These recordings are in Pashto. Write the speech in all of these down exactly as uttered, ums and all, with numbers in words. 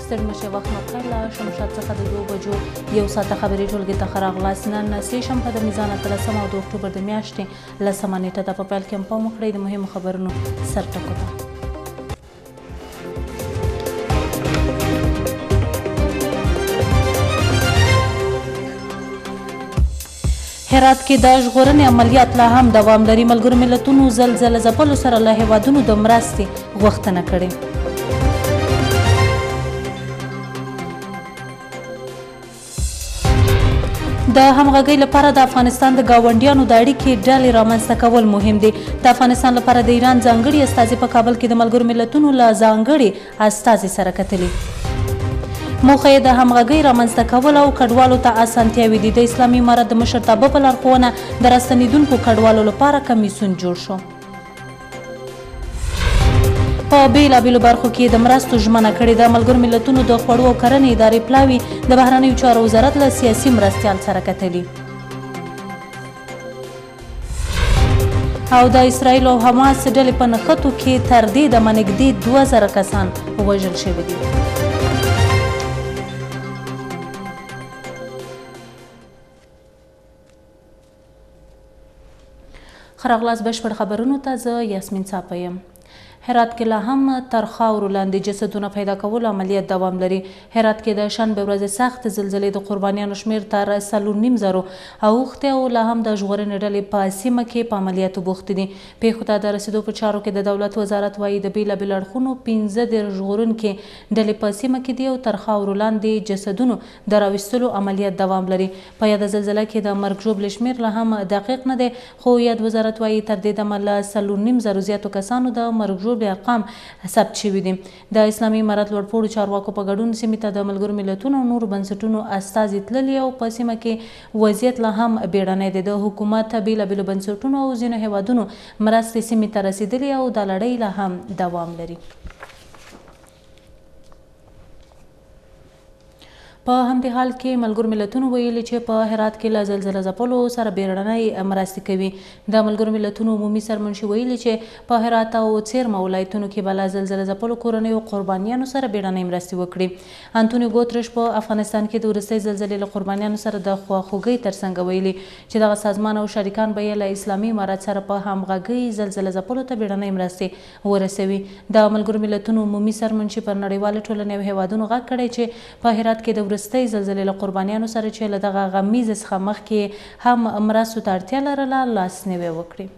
ستړي مشئ وخت مو بخیر له شمشاد څخه د دوو بجو یو ساعته خبري ټولګي ته ښه راغلاست. نن سې شنبه د میزان اتلسمه او د اکتوبر د میاشتې لسمه نیټه ده. په پیل کې هم پام وکړئ د مهمو خبرونو سرټکو ته. هرات کې د ژغورنې عملیات لا هم دوام لري. ملګرو ملتونو زلزله ځپلو سره له هیوادونو د مرستې غوښتنه کړې. د همغږۍ لپاره د افغانستان د ګاونډیانو د اړیکې ډلې رامنځته کول مهم دي. د افغانستان لپاره د ایران ځانګړي استازي په کابل کې د ملګرو ملتونو له ځانګړي استازي سره کتلي. موخه یې د همغږۍ رامنځته کول او کډوالو ته اسانتیاوې دي. د اسلامي امارت د مشرتابه په لارښوونه د راستنېدونکو کډوالو لپاره کمیسیون جوړ شو. په بېلابېلو برخو کې د مرستو ژمنه کړې ده. ملګرو ملتونو د خوړو او کرنې ادارې پلاوي د بهرنیو چارو وزارت له سیاسي مرستیال سره کتلي. او د اسرائیل او حماس ډلې په نښتو کې تر دې دمه نږدې دوه زره کسان وژل شوي دي. ښه راغلاست بشپړ خبرونو ته. زه یاسمین څاپه یم. هرات کې لا هم تر خاورو لاندې جسدونه پیدا کولو عملیات دوام لري. هرات کې د شنبې ورځې سخت زلزلې د قربانیانو شمېر تر څلور نیم زرو اوښتی او لا هم د ژغورنې ډلې په سیمه کې په عملیاتو بوختې دي. پیښو ته د رسېدو په چارو کې د دولت وزارت وایي د بېلابېلو اړخونو پنځه دېرش ژغورونکي ډلې په سیمه کې دي او تر خاورو لاندې جسدونو د راویستلو عملیات دوام لري. په یاده زلزله کې د مرګ ژوبلې شمېر لا هم دقیق نه دی، خو یاد وزارت وایي تر دې دمه له څلور نیم زرو زیاتو کسانو د مرګ ژوبلې ارقام ثبت شوي دي. د اسلامي امارت لوړپوړو چارواکو په ګډون سیمې ته د ملګرو ملتونو او نورو بنسټونو استازي تللي او په سیمه کې وضعیت لا هم بیړنی دی. د حکومت بېلابېلو بنسټونو او ځینو هیوادونو مرستې سیمې ته رسېدلي او دا لړۍ لا هم دوام لري. په همدې حال کې ملګرو ملتونو ویلي چې په هرات کې له زلزله ځپلو سره بیړنۍ مرستې کوي. د ملګرو ملتونو عمومي سرمنشي ویلي چې په هرات او څیرمه ولایتونو کې به له زلزله ځپلو کورنیو قربانیانو سره بیړنۍ مرستې وکړي. انتونیو ګوترش په افغانستان کې د وروستۍ زلزلې له قربانیانو سره د خواخوږۍ ترڅنګ ویلي چې دغه سازمان او شریکان به یې له اسلامي امارت سره په همغږۍ زلزله ځپلو ته بیړنۍ مرستې ورسوي. د ملګرو ملتونو عمومي سرمنشي پر نړیوالې ټولنې او هیوادونو غږ کړی چې په هرات کې د وروستۍ زلزلې له قربانیانو سره چې له دغه غمیزې څخه مخکې هم مرستو ته اړتیا لرله لاسنیوی وکړي.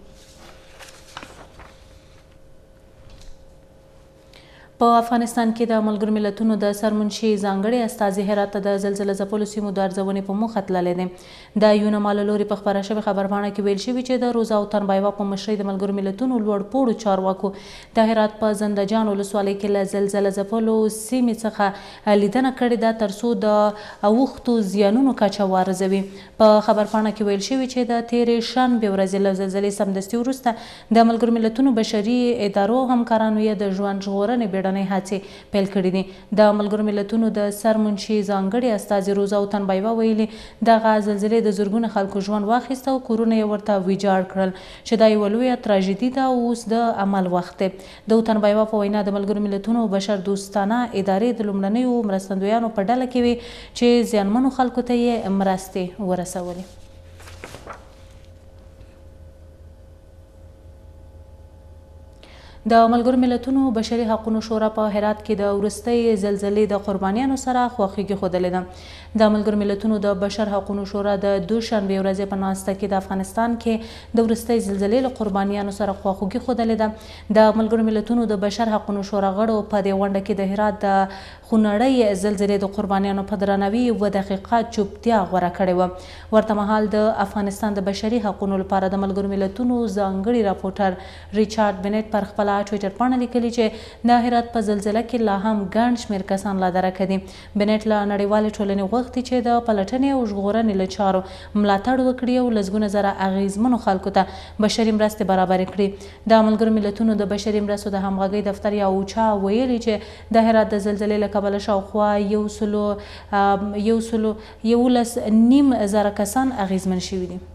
په افغانستان کې د ملګرو ملتونو د سرمنشي ځانګړي استازي هرات ته د زلزله ځپلو سیمو د ارزونې په موخه تللی دی. د یونما له لوري په خپره شوې خبرپاڼه کې ویل شوي چې د روزا او تنبایوا په مشرۍ د ملګرو ملتونو لوړپوړو چارواکو د هرات په زنده جان ولسوالۍ کې له زلزله ځپلو سیمې څخه لیدنه کړې ده تر څو د اوښتو زیانونو کچه وارزوي. په خبرپاڼه کې ویل شوي چې د تېرې شنبې ورځې له زلزلې سمدستي وروسته د ملګرو ملتونو بشري ادارو همکارانو یې د ژوند ژغورنې بیړنۍ هڅې پیل کړي دي. د ملګرو ملتونو د سرمنشي ځانګړي استازي روزا او تنبایوا ویلي دغه زلزلې د زرګونه خلکو ژوند واخیست او کورونه یې ورته ویجاړ کړل چې دا یوه لویه تراژیدي ده او اوس د عمل وخت دی. د تنبایوا په وینا د ملګرو ملتونو بشر دوستانه ادارې د لومړنیو مرستندویانو په ډله کې وي چې زیانمنو خلکو ته یې مرستې ورسولې. د ملګرو ملتونو بشري حقونو شورا په هرات کې د وروستۍ زلزلې د قربانیانو سره خواخوږي ښودلې ده. د ملګرو ملتونو د بشر حقونو شورا د دوشنبې ورځې په ناسته کې د افغانستان کې د وروستۍ زلزلې له قربانیانو سره خواخوږي ښودلې ده. د ملګرو ملتونو د بشر حقونو شورا غړو په دې غونډه کې د هرات د خونړۍ زلزلې د قربانیانو په درناوي یوه دقیقه چوپتیا غوره کړې وه. ورته مهال د افغانستان د بشري حقونو لپاره د ملګرو ملتونو ځانګړي راپورټر ریچارډ بنټ پر خپله ټویټر پاڼه لیکلي چې د هرات په زلزله کې لا هم ګڼ شمېر کسان لا درکه دي. بنټ له نړیوالې ټولنې غوښتي چې د پلټنې او ژغورنې له چارو ملاتړ وکړي او لسګونه زره اغېزمنو خلکو ته بشري مرستې برابرې کړي. د ملګرو ملتونو د بشري مرستو د همغږۍ دفتر یا اوچا ویلي چې د هرات د زلزلې له کبله شاوخوا یو سلو یو سلو یولس نیم زره کسان اغېزمن شوي دي.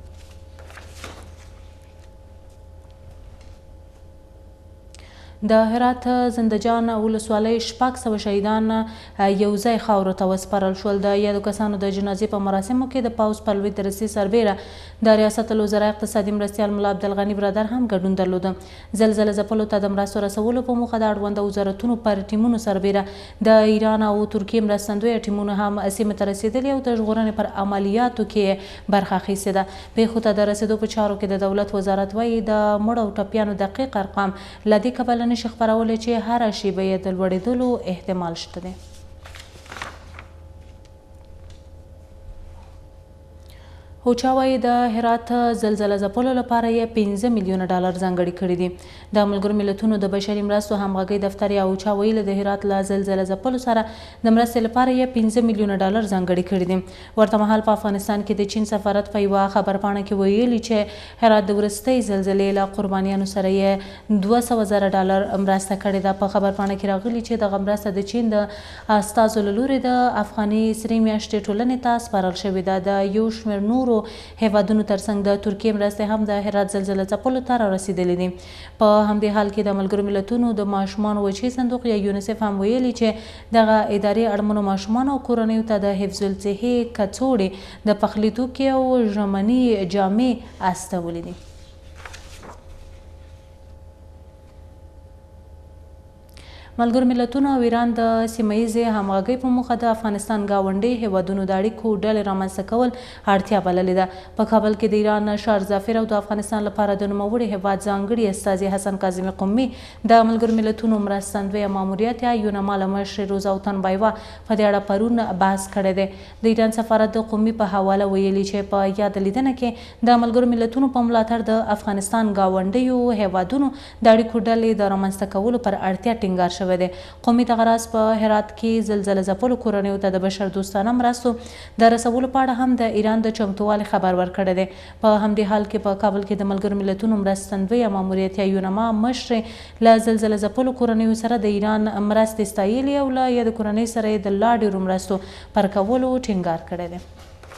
د هرات زندجان ولسوالۍ شپږ سوه شهیدان یو ځای خاورو ته وسپارل شول. د یادو کسانو د جنازې په مراسمو کې د پوځ په لوی درستي سربیره د ریاست الوزرا اقتصادي مرستیال ملا عبدالغني برادر هم ګډون درلوده. زلزله ځپلو ته د مرستو رسولو په موخه د اړونده وزارتونو پر ټیمونو سربیره د ایران او ترکیې مرستندویه ټیمونو هم سیمې ته رسېدلي او د ژغورنې پر عملیاتو کې برخه اخیستې ده. پیښو ته د رسېدو په چارو کې د دولت وزارت وایي د مړو او ټپیانو دقیق ارقام له دې کبله نشي خپرولی چې هره شیبه یې د لوړېدلو احتمال شته دی. اوچا وایي د هرات زلزله ځپلو لپاره یې پنځه میلیونه ډالر ځانګړي کړي دي. د ملګرو ملتونو د بشري مرستو همغږۍ دفتر یا اوچا ویلي د هرات له زلزله ځپلو سره د مرستې لپاره یې پنځه میلیونه ډالر ځانګړي کړي دي. ورته مهال په افغانستان کې د چین سفارت په یوه خبرپاڼه کې ویلي چې هرات د وروستۍ زلزلې له قربانیانو سره یې دوه سوه زره ډالر مرسته کړې ده. په خبرپاڼه کې راغلي چې دغه مرسته د چین د استازو له لوري د افغاني سرې میاشتې ټولنې ته سپارل شوې ده. د یو شمېر نورو هیوادونو ترڅنګ د ترکیې مرستې هم د هرات زلزله ځپلو ته را رسېدلې دي. په همدې حال کې د ملګرو ملتونو د ماشومانو وچې صندوق یا یونیسف هم ویلي چې دغه ادارې اړمنو ماشومانو او کورنیو ته د حفظ الصحې کڅوړې د پخلي توکي او ژمني جامې استولې دي. ملګرو ملتونو او ایران د سیمه ییزې همغږۍ په موخه د افغانستان ګاونډي هیوادونو د اړیکو ډلې رامنځته کول اړتیا بللې ده. په کابل کې د ایران شار ظافر او د افغانستان لپاره د نوموړي هیواد ځانګړي استازي حسن کاظمي قمي د ملګرو ملتونو مرستندویه ماموریت یا یونما له مشرې روزا اوتنبایوا په دې اړه پرون بحث کړی دی. د ایران سفارت د قمي په حواله ویلي چې په یاد لیدنه کې د ملګرو ملتونو په ملاتړ د افغانستان ګاونډیو هیوادونو د اړیکو ډلې د رامنځته کولو پر اړتیا ټینګار شوی. قومي دغه راز په هرات کې زلزله ځپلو کورنیو ته د بشر دوستانه مرستو د رسولو په اړه هم د ایران د چمتووالي خبر ورکړی دی. په همدې حال کې په کابل کې د ملګرو ملتونو مرستندویه ماموریت یا یونما مشرې له زلزله ځپلو کورنیو سره د ایران مرستې ستایلې او له یادې کورنۍ سره یې د لا ډېرو مرستو پر کولو ټینګار کړی دی.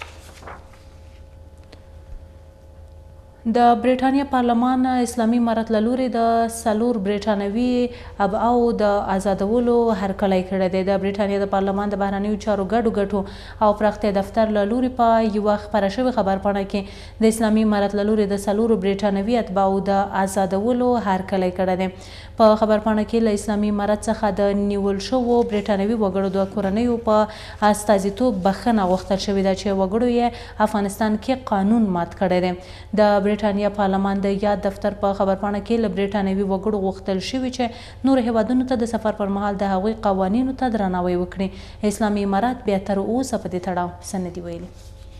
د برېټانیا پارلمان اسلامي امارت له لوري د څلور برېټانوي ابعاو د آزادولو هرکلی کړی دی. د برېټانیا د پارلمان د بهرنیو چارو ګډو ګټو او پراختیا دفتر له لوري په یوه خپره شوې خبرپاڼه کې د اسلامي امارت له لوري د څلورو برېټانوي اتباعو د آزادولو هرکلی کړی دی. په خبرپاڼه کې له اسلامي امارت څخه د نیول شوو برېټانوي وګړو د کورنیو په استازیتوب بخښنه غوښتل شوې ده چې وګړو یې افغانستان کې قانون مات کړی دی. د برېټانیا پارلمان د یاد دفتر په خبرپاڼه کې له برېټانوي وګړو غوښتل شوي چې نورو هیوادونو ته د سفر پر مهال د هغوی قوانینو ته درناوی وکړي. اسلامي امارت بیا تر اوسه په دې تړاو څه نه دي ویلي.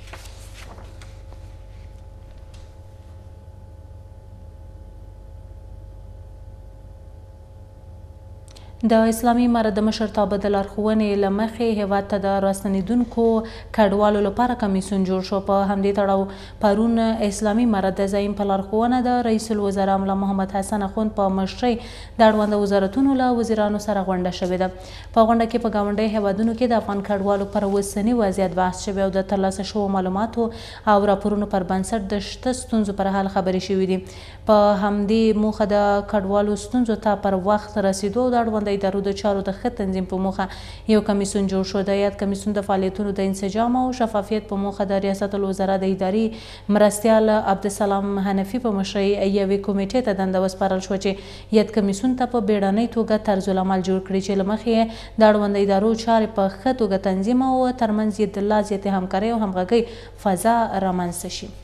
د اسلامي امارت د مشرتابه د لارښوونې له مخې هیواد ته د راستنېدونکو کډوالو لپاره کمیسیون جوړ شو. په همدې تړاو پرون اسلامي امارت د زعیم په لارښوونه د رئیس الوزرا ملا محمد حسن اخوند په مشرۍ د اړونده وزارتونو له وزیرانو سره غونډه شوې ده. په غونډه کې په ګاونډي هیوادونو کې د افغان کډوالو پر اوسني وضعیت بحث شوی او د ترلاسه شوو معلوماتو او راپورونو پر بنسټ د شته ستونزو پر حال خبرې شوې دي. په همدې موخه د کډوالو ستونزو ته پر وخت رسیدو او د اړونده د ادارو د چارو د ښه تنظیم په موخه یو کمیسیون جوړ شو. د یاد کمیسیون د فعالیتونو د انسجام او شفافیت په موخه د ریاست الوزرا د اداري مرستیال عبدالسلام حنفي په مشرۍ یوې کمیټې ته دنده وسپارل شوه چې یاد کمیسیون ته په بیړنۍ توګه طرز العمل جوړ کړي چې له مخې یې د اړونده ادارو چارې په ښه توګه تنظیم او ترمنځ یې د لا زیاتې همکارۍ او همغږۍ فضا رامنځته شي.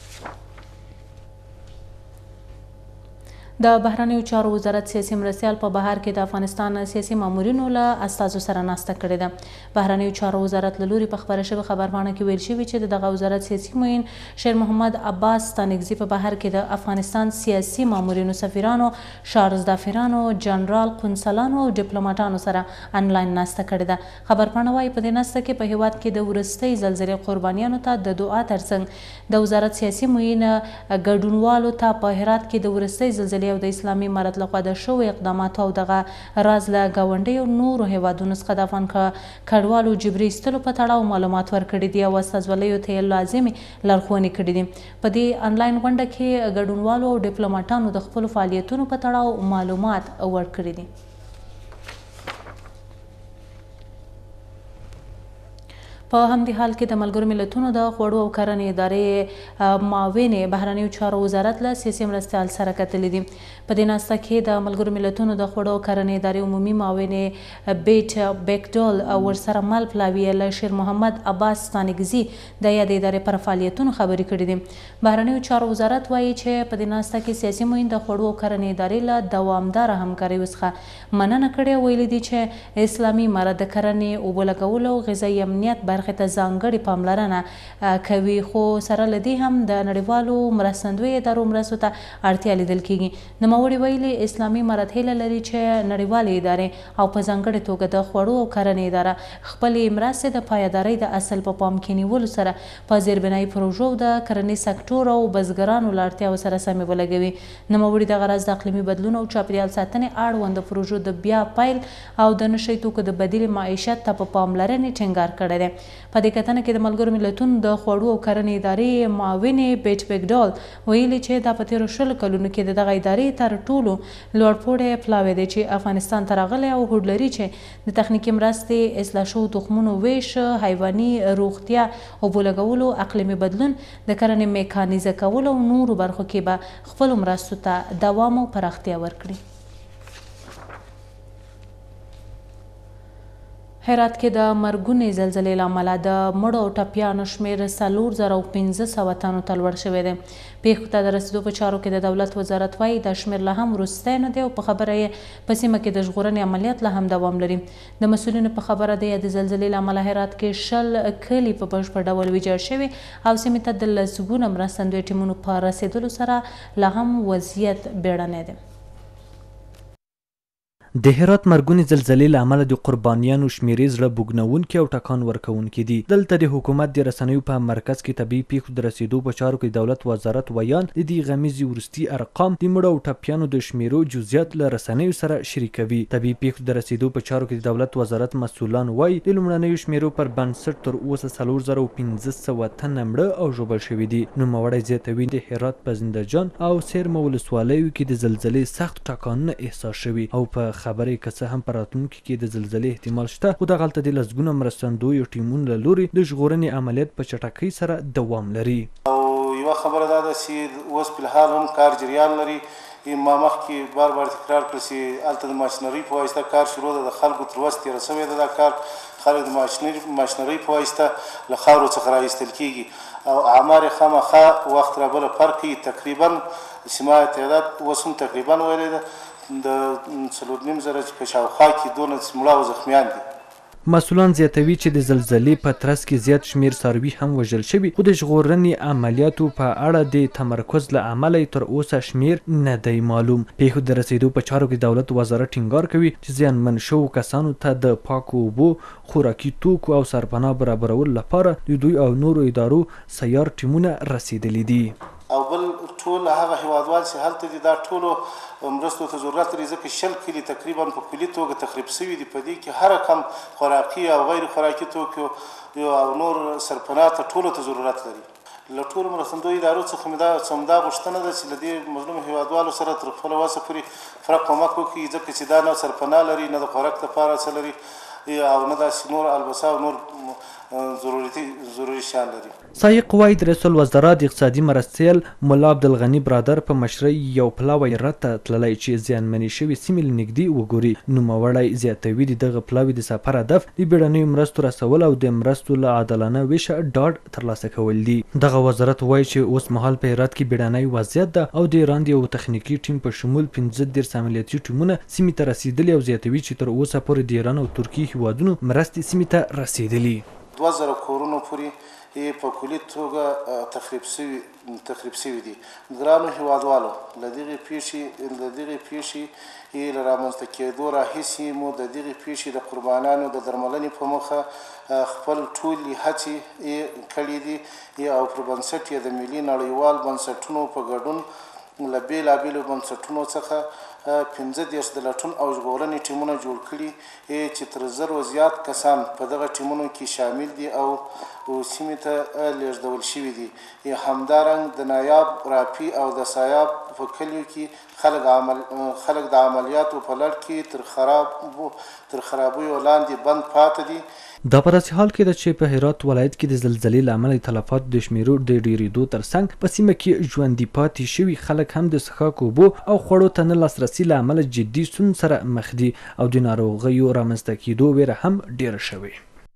د بهرنیو چارو وزارت سیاسي مرستیال په بهر کې د افغانستان سیاسي مامورینو له استازو سره ناسته کړې ده. بهرنیو چارو وزارت له لوري په خپره شوې خبرپاڼه کې ویل شوي چې دغه وزارت سیاسي معین شیر محمد عباس ستانکزي په بهر کې د افغانستان سیاسي مامورینو، سفیرانو، شارزدافرانو، جنرال قونسلانو او ډیپلوماټانو سره انلاین ناسته کړې ده. خبرپاڼه وايي په دې ناسته کې په هیواد کې د وروستۍ زلزلې قربانیانو ته د دعا ترڅنګ د وزارت سیاسي معین ګډونوالو ته په هرات کې د وروستۍ زلزلې او د اسلامي امارت لخوا د شویو اقداماتو او دغه راز له ګاونډیو نورو هیوادونو څخه د افغان کډوالو جبري ایستلو په تړاو معلومات ورکړي دي او استازولیو ته یې لازمې لارښوونې کړي دي. په دې انلاین غونډه کې ګډونوالو او ډیپلوماټانو د خپلو فعالیتونو په تړاو معلومات ورکړي دي. په همدې حال کې د ملګرو ملتونو د خوړو او کرنې ادارې معاونې بهرنیو چارو وزارت له سیاسي مرستیال سره کتلي دي. په دې ناسته کې د ملګرو ملتونو د خوړو او کرنې ادارې عمومي معاونې بیټ بیکډول او ورسره مل پلاوي له شیر محمد عباس ستانکزي د یادې ادارې پر فعالیتونو خبرې کړي دي. بهرنیو چارو وزارت وایي چې په دې ناسته کې سیاسي معین د خوړو او کرنې ادارې له دوامداره همکارۍ څخه مننه کړې. ویلي دي چې اسلامي امارت د کرنې، اوبو لګولو او غذایي امنیت برخې ته ځانګړې پاملرنه کوي، خو سره له دې هم د نړیوالو مرستندویو ادارو مرستو ته اړتیا لیدل کیږي. نوموړي ویلي اسلامي امارت هیله لري چې نړیوالې ادارې او په ځانګړې توګه د خوړو او کرنې اداره خپلې مرستې د پایدارۍ د اصل په پام کې نیولو سره په زیربنایي پروژو د کرنیز سکتور او بزګرانو له اړتیاوو سره سمې ولګوي. نوموړي دغه راز د اقلیمي بدلون او چاپیریال ساتنې اړوند پروژو د بیا پیل او د نشي توکو د بدیل معیشت ته په پاملرنې ټینګار کړی دی. په دې کتنه کې د ملګرو ملتونو د خوړو او کرنې ادارې معاونې بیټ بیکډول ویلي چې دا په تیرو شلو کلونو کې د دغه ادارې تر ټولو لوړپوړی پلاوی دی چې افغانستان ته راغلی او هوډ لري چې د تخنیکي مرستې، اصلاح شوو تخمونو ویش، حیواني روغتیا، اوبو لګولو، اقلیمي بدلون، د کرنې میکانیزه کولو او نورو برخو کې به خپلو مرستو ته دوام او پراختیا ورکړي. هرات کې د مرګونې زلزلې له امله د مړو او ټپیانو شمېر څلور زره او پنځه سوه تنو ته لوړ شوی دی. پیښو ته د رسېدو په چارو کې د دولت وزارت وایي دا شمېر لا هم وروستی نه دی او په خبره یې په سیمه کې د ژغورنې عملیات لا هم دوام لري. د مسؤلینو په خبره دی د زلزلې له امله هرات کې شل کلي په بشپړ ډول ویجاړ شوي او سیمې ته د لسګونه مرستندوی ټیمونو په رسېدلو سره لا هم وضعیت بیړنی دی. د هرات مرګونې زلزلې له امله د قربانیانو شمیرې زړه بوږنونکي او ټکان ورکوونکي دي. دلته د حکومت د رسنیو په مرکز کې طبیعي پیښو د رسېدو په چارو کې دولت وزارت ویان د دې غمیزې وروستي ارقام د مړو او ټپیانو د شمیرو جزئیات له رسنیو سره شریکوي. طبیعي پیښو د رسېدو په چارو کې د دولت وزارت مسؤلان وایي د لومړنیو شمیرو پر بنسټ تر اوسه څلور زره او پنځه سوه تنه مړه او ژوبل شوي دي. نوموړی زیاتوي د هرات په زنده جان او سیرمه ولسوالیو کې د زلزلې سخت ټکانونه احساس شوي او په خبرې که څه هم په راتلونکي کې د زلزلې احتمال شته، خو دغلته د لسګونه مرستندویو ټیمونو له لوري د ژغورنې عملیات په چټکۍ سره دوام لري. او یوه خبره دا ده چې اوس فلحال هم کار جریان لري. ما مخکې بار بار تکرار کړل چې هلته د ماشینرۍ په واسطه کار شروع ده، د خلکو تر وس تېره شوی ده دا کار. خلک د ماشینرۍ په واسطه له خاورو څخه راایستل کېږي او اعمار یې خامخا وخت را بله فرق کوي. تقریبا سیمه تعداد اوس هم تقریبا ویلی ده د څلور نیم زره په شاوخوا کې دونه مړه او زخمیان دي. مسؤلان زیاتوي چې د زلزلې په ترڅ کې زیات شمیر څاروي هم وژل شوي، خو د ژغورنې عملیاتو په اړه د تمرکز له امله تر اوسه شمیر نه دی معلوم. پیښو د رسېدو په چارو کې دولت وزارت ټینګار کوي چې زیانمن شوو کسانو ته د پاکو اوبو، خوراکي توکو او سرپناه برابرولو لپاره د دوی او نورو ادارو سیار ټیمونه رسېدلي دي. او بل ټول هغه هیوادوال چې هلته دي دا ټولو مرستو ته ضرورت لري، ځکه شل کلي تقریبا په کلي توګه تخریب شوي دي. په دې کې هر کم خوراکي او غیر خوراکي توکو او نور سرپناه ته ټولو ته ضرورت لري. له ټولو مرستندویو ادارو څخه مې دا همدا غوښتنه ده چې له دې مظلومو هیوادوالو سره تر خپله وسه پورې پوره کومک وکړي، ځکه چې دا نه سرپناه لري، نه د خوراک لپاره څه لري او نه داسې نور البسه او نور ضروري شیان لري. سایق وایي د رئیس الوزرا د اقتصادي مرستیال ملا عبدالغني برادر په مشرۍ یو پلاوی هرات ته تللی چې زیانمنې شوې سیمې له نږدې وګوري. نوموړی زیاتوي د دغه پلاوي د سفر هدف د بیړنیو مرستو رسول او د مرستو له عادلانه ویشه ډاډ ترلاسه کول دي. دغه وزارت وایي چې اوس مهال په هرات کې بیړنی وضعیت ده او د ایران یو تخنیکي ټیم په شمول پنځه دېرش عملیاتي ټیمونه سیمې ته رسېدلي او زیاتوي چې تر اوسه پورې د ایران او ترکیې هیوادونو مرستې سیمې ته رسېدلي. دوه زره کورونو پورې په کلي توګه تخریب شوي تخریب شوي دي. ګرانو هیوادوالو، له دغې پیښې له دغې پیښې له رامنځته کېدو راهیسې مو د دغې پیښې د قربانیانو د درملنې په موخه خپل ټولې هڅې کړې دي او پر بنسټ یې د ملي نړیوال بنسټونو په ګډون له بېلابېلو بنسټونو څخه پنځه دېرش د لټون او ژغورنې ټیمونه جوړ کړي چې تر زرو زیات کسان په دغه ټیمونو کې شامل دي او سیمې ته لیږدول شوي دي. همدارنګه د نایاب، راپي او د سایاب په کلیو کې خلک عمل خلک د عملیاتو په لړ کې تر خرابو تر خرابیو لاندې بند پاتې دي. دا په داسې حال کې ده چې په هرات ولایت کې د زلزلې له امله تلفاتو د شمیرو د ډېرېدو ترڅنګ په سیمه کې ژوندي پاتې شوي خلک هم د څښاک اوبو او خوړو ته نه لاسرسي له امله جدي ستونزو سره مخ دي او د ناروغیو رامنځته کېدو ویره هم ډېره شوې.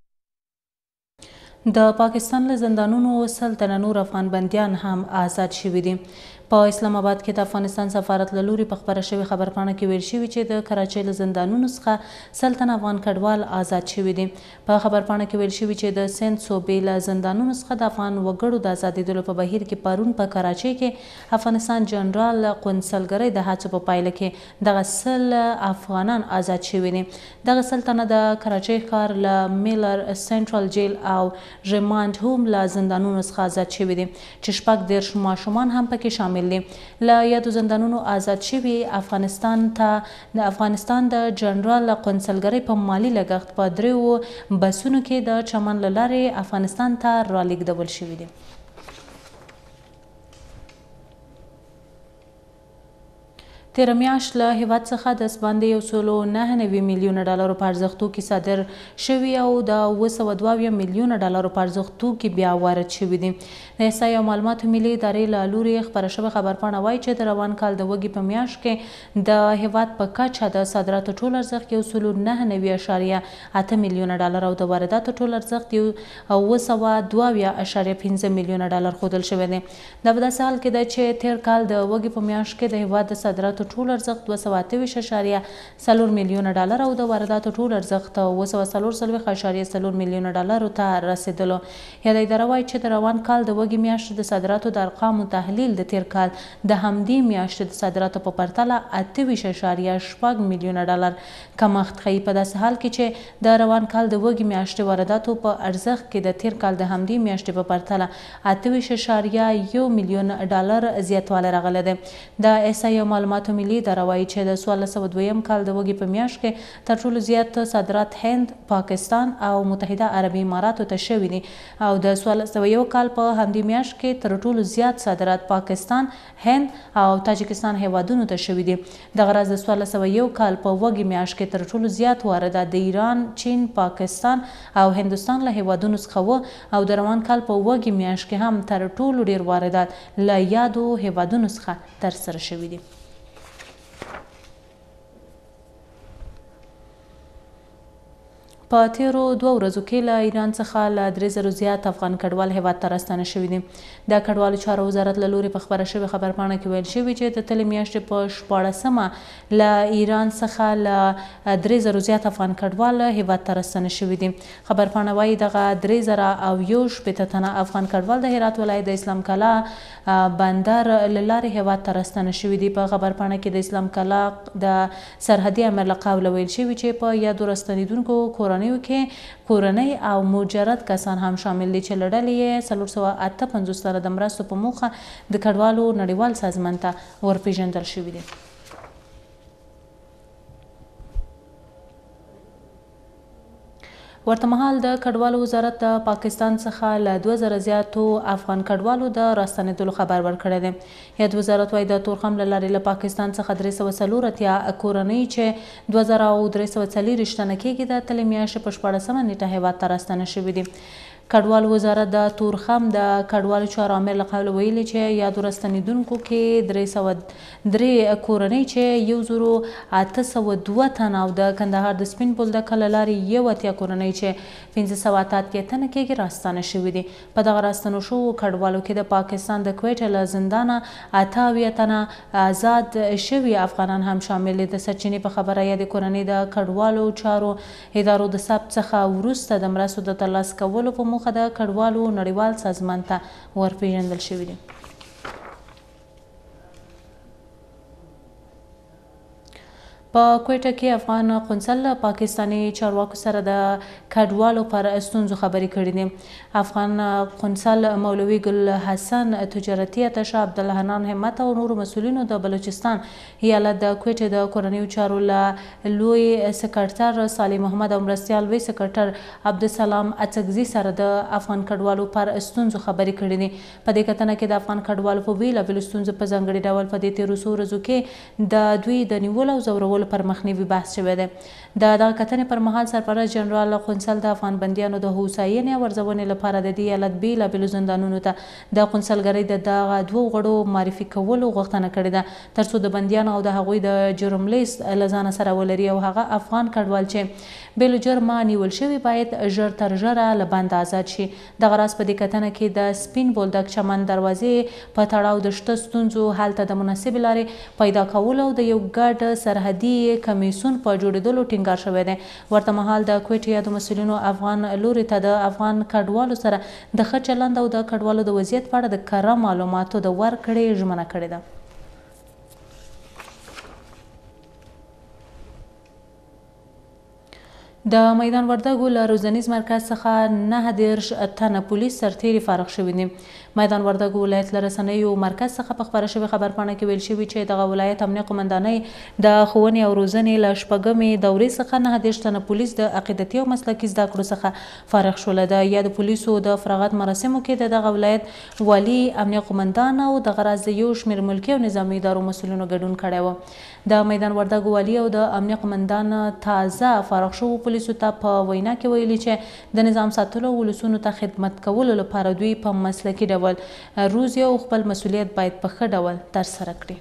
د پاکستان له زندانونو سل تنه نور افغان بندیان هم آزاد شوي دي. په اسلام آباد کې د افغانستان سفارت له لوري په خپره شوې خبرپاڼه کې ویل شوي چې د کراچۍ له زندانونو څخه سل تنه افغان کډوال آزاد شوي دي. په خبرپاڼه کې ویل شوي چې د سند صوبې له زندانونو څخه د افغان وګړو د آزادېدلو په بهیر کې پرون په کراچۍ کې افغانستان جنرال قونسلګرۍ د هڅو په پایله کې دغه سل افغانان آزاد شوي دي. دغه سل تنه د کراچۍ ښار له میلر سنټرال جیل او ریمانډ هوم له زندانونو څخه آزاد شوي دي چې شپږ دېرش ماشومان هم پکې شامل دي. له یادو زندانونو آزاد شوي افغانستان ته د افغانستان د جنرال قونسلګرۍ په مالي لګښت په دریو بسونو کې د چمن له لارې افغانستان ته رالیږدول شوي دي. تېره میاشت له هېواد څخه د باندې یو سلو نهه نوي میلیونه ډالرو په ارزښت توکي صادر شوي او د اوه سوه دوه اویا میلیونه ډالرو په ارزښت توکي بیا وارد شوي دي. د احصایې او معلوماتو ملي ادارې له لورې خپره شوې خبرپاڼه وایي چې د روان کال د وږي په میاشت کې د هېواد په کچه د صادراتو ټول ارزښت یو سلو نهه نوي اشاریه اته میلیونه ډالر او د وارداتو ټول ارزښت یو اوه سوه دوه اویا اشاریه پنځه میلیونه ډالر ښودل شوی دی. دا په داسې حال کې ده چې تېر کال د وږي په میاشت کې د هېواد د صادراتو ټول ارزښت دوه سوه اته ویشت اشاریه څلور میلیونه ډالر او د وارداتو ټول ارزښت اوه سوه څلور څلوېښت اشاریه څلور میلیونه ډالرو ته رسېدلو. یاده اداره وایي چې د روان کال د وږي میاشتې د صادراتو د ارقامو تحلیل د تېر کال د همدې میاشتې د صادراتو په پرتله اته ویشت اشاریه شپږ میلیونه ډالر کمښت ښیي. په داسې حال کې چې د روان کال د وږي میاشتې وارداتو په ارزښت کې د تېر کال د همدې میاشتې په پرتله اته ویشت اشاریه یو میلیون ډالر زیاتوالی راغلی دی. د احصایې او معلوماتو ملي اداره وایي چې د څوارلس سوه دویم کال د وږي په میاشت کې تر ټولو زیات صادرات هند، پاکستان او متحده عربي اماراتو ته شوي دي او د څوارلس سوه یو کال په همدې میاشت کې تر ټولو زیات صادرات پاکستان، هند او تاجکستان هیوادونو ته شوي دي. دغه راز د څوارلس سوه یو کال په وږي میاشت کې تر ټولو زیات واردات د ایران، چین، پاکستان او هندوستان له هیوادونو څخه و او د روان کال په وږي میاشت کې هم تر ټولو ډیر واردات له یادو هیوادونو څخه ترسره شوي دي. په تیرو دوه ورځو کې له ایران څخه له درې زرو زیات افغان کډوال هیواد ته راستانه شوي دي. د کډوالو چارو وزارت له لورې په خپره شوې خبرپاڼه کې ویل شوي چې د تلې میاشتې په شپاړسمه له ایران څخه له درې زرو زیات افغان کډوال هیواد ته راستانه شوي دي. خبرپاڼه وایي دغه درې زره او یو شپېته تنه افغان کډوال د هرات ولایت د اسلام کلا بندر له لارې هیواد ته راستانه شوي دي. په خبرپاڼه کې د اسلام کلا د سرحدي امر له قوله ویل شوي چې په یادو راستنېدونکو کورنۍ کې کورنۍ او مجرد کسان هم شامل دي چې له ډلې یې څلور سوه اته پنځوس تنه د مرستو په موخه د کډوالو نړیوال سازمان ته ورپېژندل شوي دي. ورته مهال د کډوالو وزارت د پاکستان څخه له دوه زره زیاتو افغان کډوالو د راستنېدلو خبر ورکړی دی. یاد وزارت وایي د تورخم له لارې له پاکستان څخه درې سوه څلور اتیا کورنۍ چې دوه زره او درې سوه څلېرویشت تنه کېږي د تلې میاشتې په شپاړسمه نیټه هیواد ته راستانه شوي دي. کډوال وزارت د تورخم د کډوالو چارو امر له قوله ویلي چې یادو راستنېدونکو کې درې سوه درې کورنۍ چې یو زرو اته سوه دوه تنه او د کندهار د سپین بولدک له لارې یو اتیا کورنۍ چې پنځه سوه اته اتیا تنه کېږي راستانه شوي دي. په دغه راستنو شوو کډوالو کې د پاکستان د کویټه له زندانه اته اویا تنه آزاد شوي افغانان هم شامل دي. د سرچینې په خبره یادې کورنۍ د کډوالو چارو ادارو د ثبت څخه وروسته د مرستو د ترلاسه کولو په موخه د کډوالو نړیوال سازمان ته ورپېژندل شوي دي. په کوټه کې افغان قونسل پاکستاني چارواکو سره د کډوالو پر ستونزو خبرې کړې دي. افغان قونسل مولوي ګل حسن تجارتي اتشه عبدالحنان همت او نورو مسؤلینو د بلوچستان ایالت د کوټې د کورنیو چارو له لوی سکرټر صالح محمد او مرستیال لوی سکرټر عبدالسلام اڅکزي سره د افغان کډوالو پر ستونزو خبرې کړې دي. په دې کتنه کې د افغان کډوالو په بېلابېلو ستونزو په ځانګړي ډول په دې تېرو څو ورځو کې د دوی د نیولو او ځورولو پر مخنیوي بحث شوی دی. د دغه کتنې پر مهال سرپرست جنرال قونسل د افغان بندیانو د هوساینې او ارزونې لپاره د دې ایالت بېلابېلو زندانونو ته د قونسلګرۍ د دغه دوو غړو معرفي کولو غوښتنه کړې ده تر څو د بندیانو او د هغوی د جرم لیست له ځانه سره ولري او هغه افغان کډوال چې بېلو جرمه نیول شوي باید ژر تر ژره له بند آزاد شي. دغه راز په دې کتنه کې د سپین بولدک چمن دروازې په تړاو د شته ستونزو هلته د مناسبې لارې پیدا کولو او د یو ګډ سرحدي کمیسیون په جوړېدلو ټینګار شوی دی. ورته مهال د کوټې یادو مسؤلینو افغان لوري ته د افغان کډوالو سره د ښه چلند او د کډوالو د وضعیت په اړه د کره معلوماتو د ورکړې ژمنه کړې ده. د میدان وردګو له روزنیز مرکز څخه نهه دېرش تنه پولیس سرتیري فارغ شوي دي. میدان وردګو ولایت له رسنیو مرکز څخه په خپره شوې خبرپاڼه کې ویل شوي چې دغه ولایت امنیه قمندانۍ د ښوونې او روزنې له شپږمې دورې څخه نهه دېرش تنه پولیس د عقیدتي او مسلکي زده کړو څخه فارغ شول. د یا د پولیسو د فراغت مراسمو کې د دغه ولایت والي، امنیه قمندان او دغه راز د یو شمېر ملکي او نظامي ادارو مسؤلینو ګډون کړی و. د میدان وردګو والي او د امنیه قمندان تازه فارغ شوو پولیسو ته په وینا کې ویلي چې د نظام ساتلو او ولسونو ته خدمت کولو لپاره دوی په مسلکي ډول روزي او خپل مسؤلیت باید په ښه ډول ترسره کړي.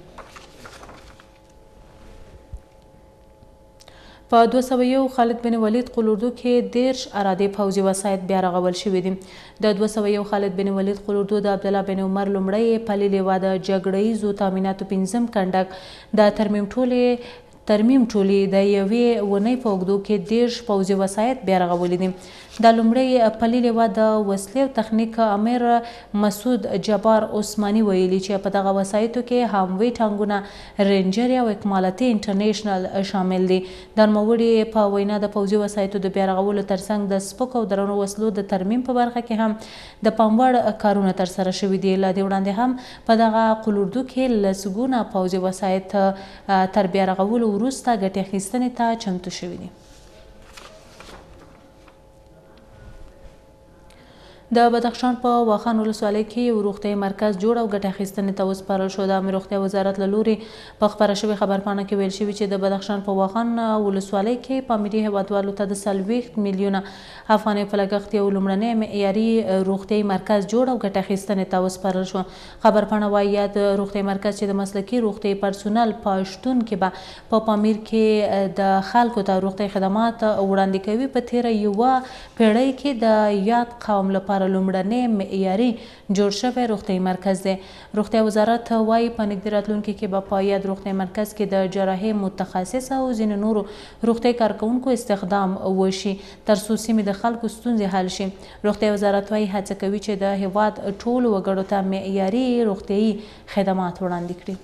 په دوه سوه یو خالد بن ولید قلوردو کې دېرش ارادې پوځي وسایط بیا رغول شوي دي. د دوه سوه یو خالد بن ولید قلوردو د عبدالله بن عمر لومړی پلي لیوا د جګړه ییزو تامیناتو پنځم کنډک د ترمیم ټولې ترمیم ټولې د یوې اونۍ په اوږدو کې دېرش پوځي وسایط بیا رغولي دي. دا لومړی پلي لیوا د وسلې او تخنیک امیر مسعود جبار عثماني ویلي چې په دغه وسایطو کې هاموي ټانګونه، رینجر او اکمالاتي انټرنیشنل شامل دي. د نوموړي په وینا د پوځي وسایطو د بیا رغولو ترڅنګ د سپکو او درنو وسلو د ترمیم په برخه کې هم د پام وړ کارونه ترسره شوي دي. له دې وړاندې هم په دغه قلوردو کې لسګونه پوځي وسایط تر بیا رغولو وروسته ګټې اخیستنې ته چمتو شوي دي. د بدخشان په واخان ولسوالۍ کې یو روغتیايي مرکز جوړ او ګټه اخیستنې ته وسپارل شو. د عامه روغتیا وزارت له لوري په خپره شوې خبرپاڼه کې ویل شوي چې د بدخشان په واخان ولسوالۍ کې پامیري هیوادوالو ته د څلوېښت میلیونه افغانۍ په لګښت یو لومړنی معیاري روغتیايي مرکز جوړ او ګټه اخیستنې ته وسپارل شو. خبرپاڼه وایي یاد روغتیايي مرکز چې د مسلکي روغتیايي پرسونل په شتون کې به په پامیر کې د خلکو ته روغتیايي خدمات وړاندې کوي. په تېره یوه پیړۍ کې د یاد قوم لپاره لومړنی معیاري جوړ شوی روغتیايي مرکز دی. روغتیا وزارت وایي په نږدې راتلونکي کې به په یاد روغتیايي مرکز کې د جراحي متخصص او ځینو نورو روغتیايي کارکوونکو استخدام وشي تر څو سیمې د خلکو ستونزې حل شي. روغتیا وزارت وایي هڅه کوي چې د هیواد ټولو وګړو ته معیاري روغتیايي خدمات وړاندې کړي.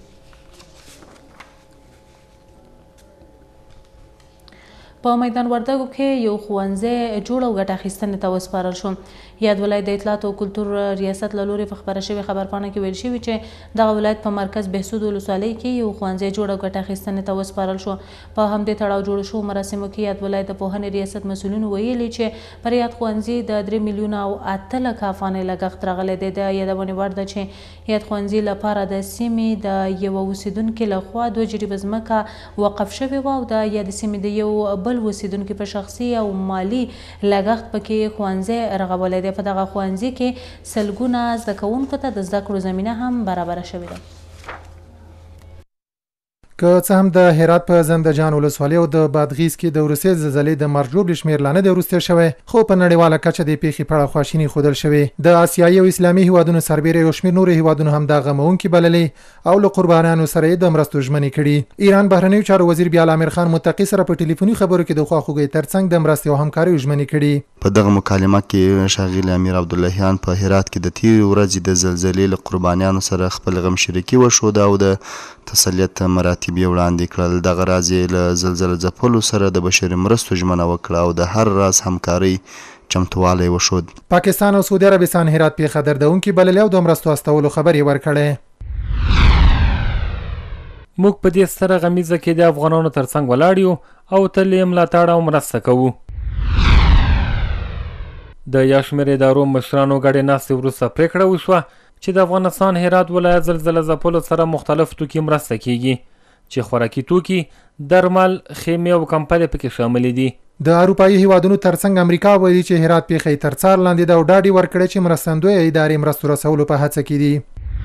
په میدان وردګو کې یو ښوونځی جوړ او ګټه اخیستنې ته وسپارل شو. یاد ولایت د اطلاعات او کلتور ریاست له لوري په خپره شوې خبرپاڼه کې ویل شوي چې دغه ولایت په مرکز بهسود ولسوالۍ کې یو ښوونځی جوړ او ګټه اخیستنې ته وسپارل شو. په همدې تړاو جوړو شوو مراسمو کې یاد ولایت د پوهنې ریاست مسؤلینو ویلي چې پر یاد ښوونځي د درې میلیونه او اته لکه افغانۍ لګښت راغلی دی. د یادونې وړ ده چې یاد ښوونځي لپاره د سیمې د یوه اوسیدونکي لخوا دوه جریبه ځمکه وقف شوې وه او د یادې سیمې د یو بل اوسیدونکي په شخصي او مالي لګښت پکې ښوونځی رغولی دی. په دغه ښوونځي کې سلګونه زده کوونکو ته د زده کړو زمینه هم برابره شوې ده. که څه هم د هرات په زندهجان ولسوالۍ او د بادغیس کې د وروستۍ زلزلې د مرګ ژوبلې شمېر لا نه دی وروستی شوی، خو په نړیواله کچه د پیښې په اړه خواشیني ښودل شوې. د اسیایي او اسلامي هیوادونو سربیره یو شمېر نورو هیوادونو هم دا غموونکې بللې او له قربانیانو سره یې د مرستو ژمنې کړي. ایران بهرنیو چارو وزیر بیال امیر خان متقي سره په ټلیفوني خبرو کې د خواخوږۍ ترڅنګ د مرستې او همکاریو ژمنې کړي. په دغه مکالمه کې ښاغلي امیر عبداللهیان په هرات کې د تېرې ورځې د زلزلې له قربانیانو سره خپل غم شریکي وښوده او د تسلیت مراتب تراکیب یې وړاندې کړل. دغه راز یې له زلزله ځپلو سره د بشري مرستو ژمنه وکړه او د هر راز همکارۍ چمتوالی وښود. پاکستان او سعودي عربستان هرات پیښه دردونکې بللې او د مرستو استولو خبر یې ورکړی. موږ په دې ستره غمیزه کې د افغانانو ترڅنګ ولاړ یو او تل یې ملاتړ او مرسته کوو. د یو شمېر ادارو مشرانو ګډې ناستې وروسته پرېکړه وشوه چې د افغانستان هرات ولایت زلزله ځپلو سره مختلف توکي مرسته کیږي چې خوراکي توکي، درمل، خیمې او کمپلې پکې شاملې دي. د اروپایي هیوادونو ترڅنګ امریکا ویلي چې هرات پیښه یې تر څار لاندې ده او ډاډ یې ورکړی چې مرستندویه ادارې مرستو رسولو په هڅه کې دي.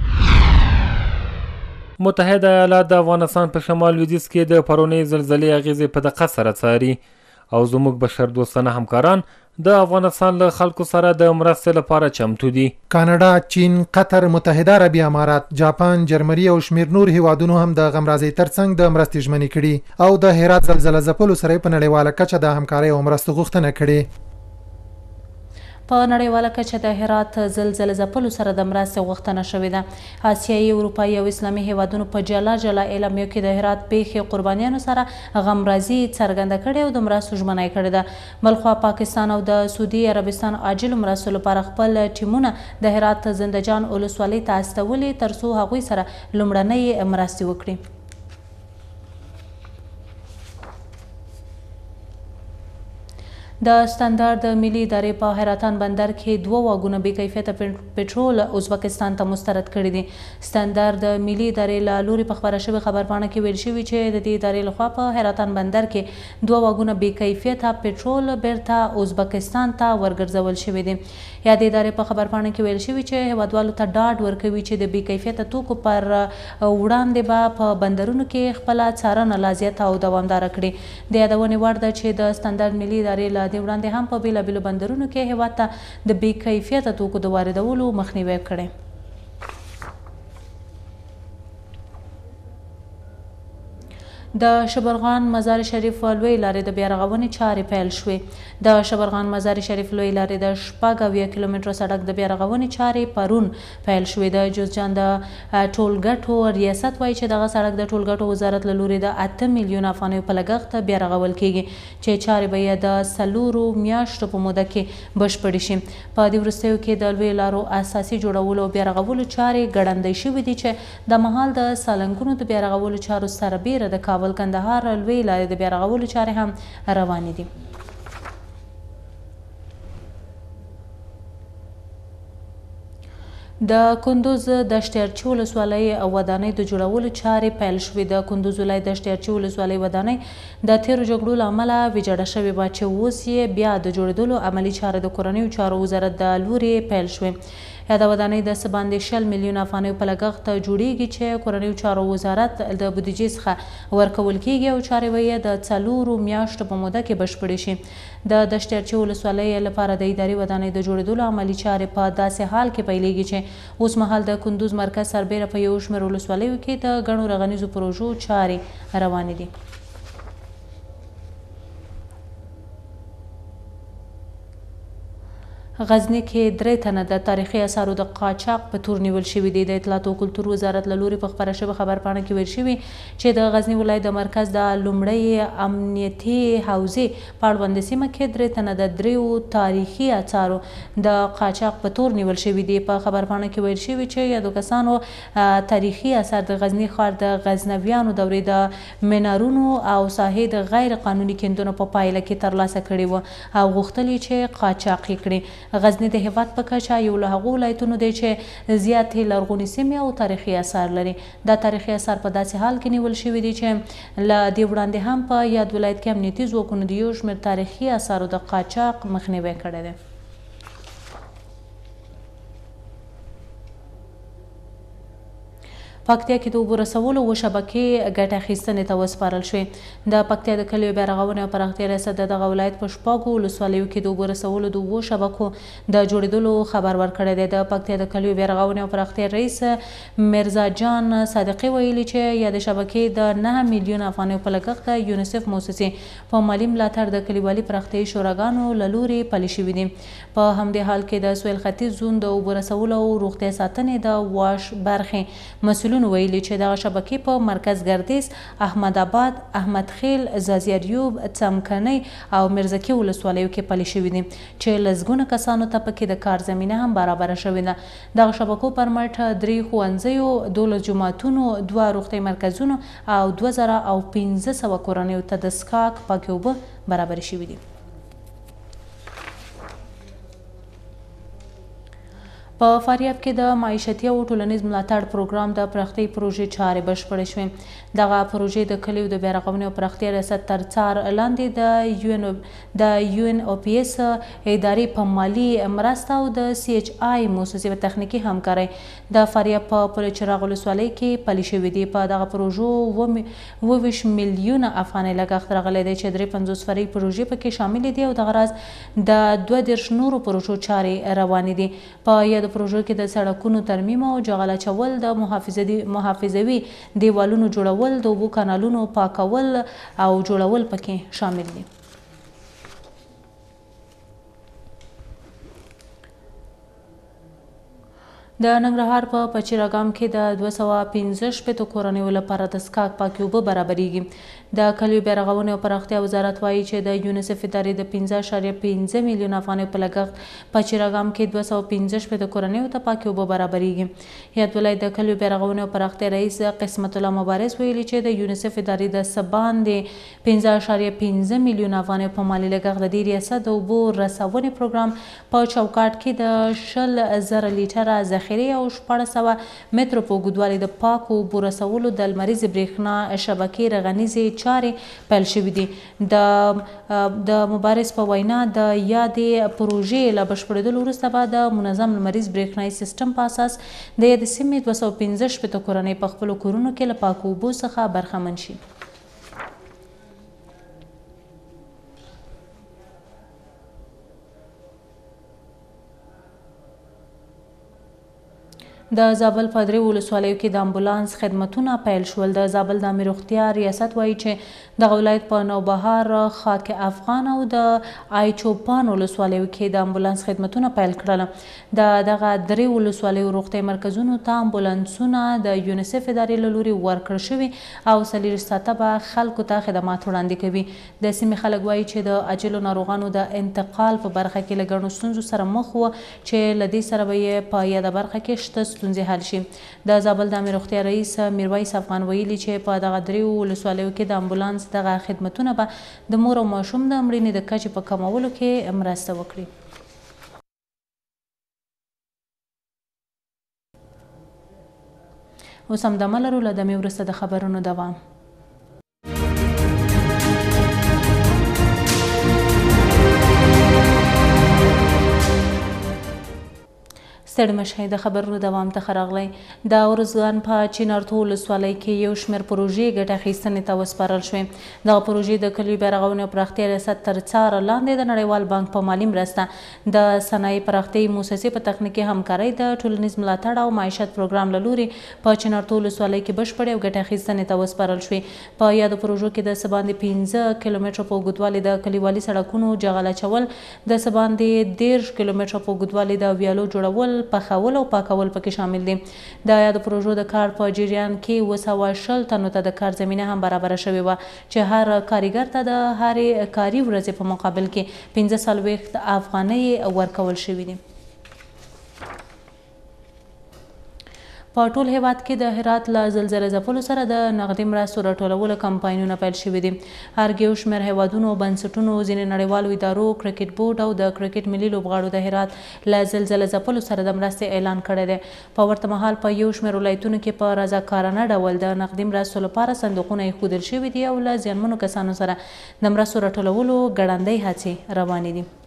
متحده ایالات د افغانستان په شمال لویدیځ کې د پرونۍ زلزلې اغیزې په دقت سره څاري او زموږ بشر دوستانه همکاران د افغانستان له خلکو سره د مرستې لپاره چمتو دي. کاناډا، چین، قطر، متحده عربي امارات، جاپان، جرمني او شمېر نور هیوادونو هم د غمرازۍ ترڅنګ د مرستې ژمنې کړي او د هرات زلزله ځپلو سره په نړیواله کچه د همکارۍ او مرستو غوښتنه کړې. په نړیواله کچه د هرات زلزله ځپلو سره د مرستې غوښتنه شوې ده. آسیایي، اروپایي او اسلامي هیوادونو په جلا جلا اعلامیو کې د هرات پیښې قربانیانو سره غمرازي څرګنده کړې او د مرستو ژمنه یې کړې ده. بلخوا پاکستان او د سعودي عربستان عاجلو مرستو لپاره خپل ټیمونه د هرات زندهجان ولسوالۍ ته استولي تر څو هغوی سره لومړنۍ مرستې وکړي. د ستاندارد ملي ادارې په حیرتان بندر کې دوه واګونه بې کیفیته پټرول ازبکستان ته مسترد کړي دي. ستاندارد ملي ادارې له لوري په خپره شوې خبرپاڼه کې ویل شوي چې د دې ادارې لخوا په حیرتان بندر کې دوه واګونه بې کیفیته پټرول بیرته ازبکستان ته ورګرځول شوي دي. یا د ادارې په خبرپاڼه کې ویل شوي چې هیوادوالو ته ډاډ ورکوي چې د بې کیفیته توکو پر وړاندې به په بندرونو کې خپله څارنه لا زیاته او دوامداره کړي. د یادونې وړ ده چې د ستاندارد ملي ادارې له دې وړاندې هم په بېلابېلو بندرونو کې هیواد ته د بې کیفیته توکو د واردولو مخنیوی کړی. د شبرغان مزار شریف لوی لارې د بیارغونې چارې پیل شوې. د شبرغان مزار شریف لوی لارې د شپږ اویا کیلومتره سړک د بیارغونې چارې پرون پیل شوې. د جوزجان د ټولګټو ریاست وایي چې دغه سړک د ټولګټو وزارت له لوري د اته میلیون افغانیو په لګښت بیارغول کیږي چې چارې به یې د څلورو میاشتو په موده کې بشپړې شي. په دې وروستیو کې د لوی لارو اساسي جوړولو او بیارغولو چارې ګړندۍ شوې دي چې د مهال د سالنګونو د بیارغولو چارو سربیره د کابل کندهار لوی لارې د بیارغولو چارې هم روانې دي. د کندوز دشتیارچي ولسوالۍ ودانۍ د جوړولو چارې پیل شوې. د کندوز ولایت دشتیارچي ولسوالۍ ودانۍ د تیرو جګړو له امله ویجاړه شوې وه چې اوس یې بیا د جوړېدلو عملي چارې د کورنیو چارو وزارت د لورې پیل شوې. یاده ودانۍ د څه باندې شل میلیون افغانیو په لګښت جوړیږي چې کورنیو چارو وزارت د بودیجې څخه ورکول کیږي او چارې به یې د څلورو میاشتو په موده کې بشپړې شي. د دشتیارچي ولسوالۍ لپاره د اداري ودانۍ د جوړېدلو عملي چارې په داسې حال کې پیلېږي چې اوس مهال د کندوز مرکز سربیره په یو شمېر ولسوالیو کې د ګڼو رغنیزو پروژو چارې روانې دي. غزنی کې درې تنه د تاریخي اثارو د قاچاق په تور نیول شوي دي. د اطلاعات او کلتور وزارت له لوري په خپره شوې خبرپاڼه کې ویل شوي چې د غزنی ولایت د مرکز د لومړۍ امنیتي حوزې په اړوندې سیمه کې درې تنه د دریو تاریخي اثارو د قاچاق په تور نیول شوي دي. په خبرپاڼه کې ویل شوي چې یادو کسانو تاریخي اثار د غزنی ښار د غزنویانو دورې د منارونو او ساحې د غیر قانوني کیندنو په پایله کې ترلاسه کړي وو او غوښتل یې چې قاچاق یې کړي. غزنی د هیواد په کچه یو له هغو ولایتونو دی چې زیاتې لرغونې سیمې او تاریخي اثار لري. دا تاریخي اثار په داسې حال کې نیول شوي دي چې له دې وړاندې هم په یاد ولایت کې امنیتي ځواکونو د یو شمېر تاریخي اثارو د قاچاق مخنیوی کړی دی. پکتیا کې د اوبو رسولو و شبکې ګټه اخیستنې ته وسپارل شوې. د پکتیا د کلیو بیارغونې او پراختیا ریاست د دغه ولایت په شپږو ولسوالیو کې د اوبو رسولو د اوبو شبکو د جوړېدلو خبر ورکړی دی. د پکتیا د کلیو بیارغونې او پراختیا رئیس مرزا جان صادقي ویلي چې یادې شبکې د نه میلیون افغانیو په لګښت د یونیسف موسسې په مالي ملاتړ د کلیوالي پراختیایي شوراګانو له لورې پلي شوي دي. په همدې حال کې د سویل ختیځ زون د اوبو رسولو او روغتیا ساتنې د واش برخې مسؤلین مسؤلونو ویلي چې دغه شبکې په مرکز ګردیز، احمد آباد، احمد خیل، زازیاریوب، څمکنۍ او میرزکې ولسوالیو کې پلي شوي دي چې لسګونه کسانو ته پکې د کار زمینه هم برابره شوې ده. دغه شبکو پر مټ درې ښوونځیو، دولس جوماتونو، دوه روغتي مرکزونو او دوه زره او پنځه سوه کورنیو ته د څښاک پاکې اوبه برابرې شوي دي. په فاریاب کې د معیشتي او ټولنیز ملاتړ پروګرام د پراختیايي پروژې چارې بشپړې شوې. دغه پروژې د کلیو د بیارغونې او پراختیا ریاست تر څار لاندې د یو ان د یو ان او پی ایس ادارې په مالي مرسته او د سی ایچ آی موسسې په تخنیکي همکارۍ د فاریاب په پل چراغ ولسوالۍ کې پلي شوي دي. په دغه پروژو اوه ویشت میلیونه افغانۍ لګښت راغلی دی چې درې پنځوس فرعي پروژې پکې شاملې دي او دغه راز د دوه دېرش نورو پروژو چارې روانې دي. په یادو پروژو کې د سړکونو ترمیم او جغل اچول، د محافظوي دیوالونو جوړول، د اوبو کانالونو پاکول او جوړول پکې شامل دي. د ننګرهار په پچیراګام کې د دوه سوه پنځه شپېتو کورنیو لپاره د څښاک پاکې اوبه برابریږي. د کلیو بیارغونې او پراختیا وزارت وایي چې د یونیسف ادارې د پنځه اعشاریه پنځه میلیونه افغانیو په لګښت پچیراګام کې دوه سوه پنځه شپېته کورنیو ته پاکې اوبه برابریږي. یاد ولایت د کلیو بیارغونې او پراختیا رئیس قسمت الله مبارز ویلي چې د یونیسف ادارې د څه باندې پنځه اعشاریه پنځه میلیونه افغانیو په مالي لګښت د دې ریاست د اوبو رسونې پروګرام په چوکاټ کې د شل زره لیټره ذخیرې او شپاړس سوه مترو په اوږدوالي د پاکو اوبو رسولو د لمریزې برېښنا شبکې رغنیزې چارې پیل شوي دي. د د مبارز په وینا د یادې پروژې له بشپړېدلو وروسته به د منظم لمریز برېښنایي سیسټم په اساس د یادې سیمې دوه سوه پنځه شپېته کورنۍ په خپلو کورونو کې له پاکو اوبو څخه برخمن شي. د زابل په درې ولسوالیو کې د امبولانس خدمتونه پیل شول. د زابل د عامه روغتیا ریاست وایي چې دغه ولایت په نوبهار، خاک افغان او د آیچوپان ولسوالیو کې د امبولانس خدمتونه پیل کړل. د دغه درې ولسوالیو روغتي مرکزونو ته امبولانسونه د یونیسف ادارې له لوري ورکړل شوي او څلېرویشت ساعته به خلکو ته خدمات وړاندې کوي. د سیمې خلک وایي چې د عاجلو ناروغانو د انتقال په برخه کې له ګڼو ستونزو سره مخ وو چې له دې سره به یې په یاده برخه کې شته ستونزې حل شي. د زابل د عامه روغتیا رئیس میرویس افغان ویلي چې په دغه دریو ولسوالیو کې د امبولانس دغه خدمتونه به د مور او ماشوم د مړینې د کچې په کمولو کې مرسته وکړي. اوس همدمه لرو، له دمې وروسته د خبرونو دوام. ستړي مشئ، د خبرونو دوام ته ښه راغلی. د ارزګان په چینارتو ولسوالۍ کې یو شمېر پروژې ګټه اخیستنې ته وسپارل شوې. دغه پروژې د کلیو بیارغونې او پراختیا ریاست تر څار لاندې د نړیوال بانک په مالي مرسته د صنایع پراختیايي موسسې په تخنیکي همکارۍ د ټولنیز ملاتړ او معیشت پروګرام له لوري په چینارتو ولسوالۍ کې بشپړې او ګټه اخیستنې ته وسپارل شوې. په یادو پروژو کې د څه باندې پنځه کیلومتره په اوږدوالي د کلیوالي سړکونو جغل اچول، د څه باندې دېرش کیلومتره په اوږدوالي د ویالو جوړول، پخول او پاکول پکې شامل دي. د یادو پروژو د کار په جریان کې اوه سوه شل تنو ته د کار زمینه هم برابره شوې وه چې هر کارګر ته د هرې کاري ورځې په مقابل کې پنځه څلوېښت افغانۍ ورکول شوي دي. په ټول هیواد کې د هرات له زلزلې ځپلو سره د نغدي مرستو راټولولو کمپاینونه پیل شوي دي. هر یو شمېر هیوادونو او بنسټونو، ځینې نړیوالو ادارو، کرکټ بورډ او د کرکټ ملي لوبغاړو د هرات له زلزلې ځپلو سره د مرستې اعلان کړی دی. په ورته مهال په یو شمېر ولایتونو کې په رضاکارانه ډول د نغدي مرستو لپاره صندوقونه ایښودل شوي دي او له زیانمنو کسانو سره د مرستو راټولولو ګړندۍ هڅې روانې دي.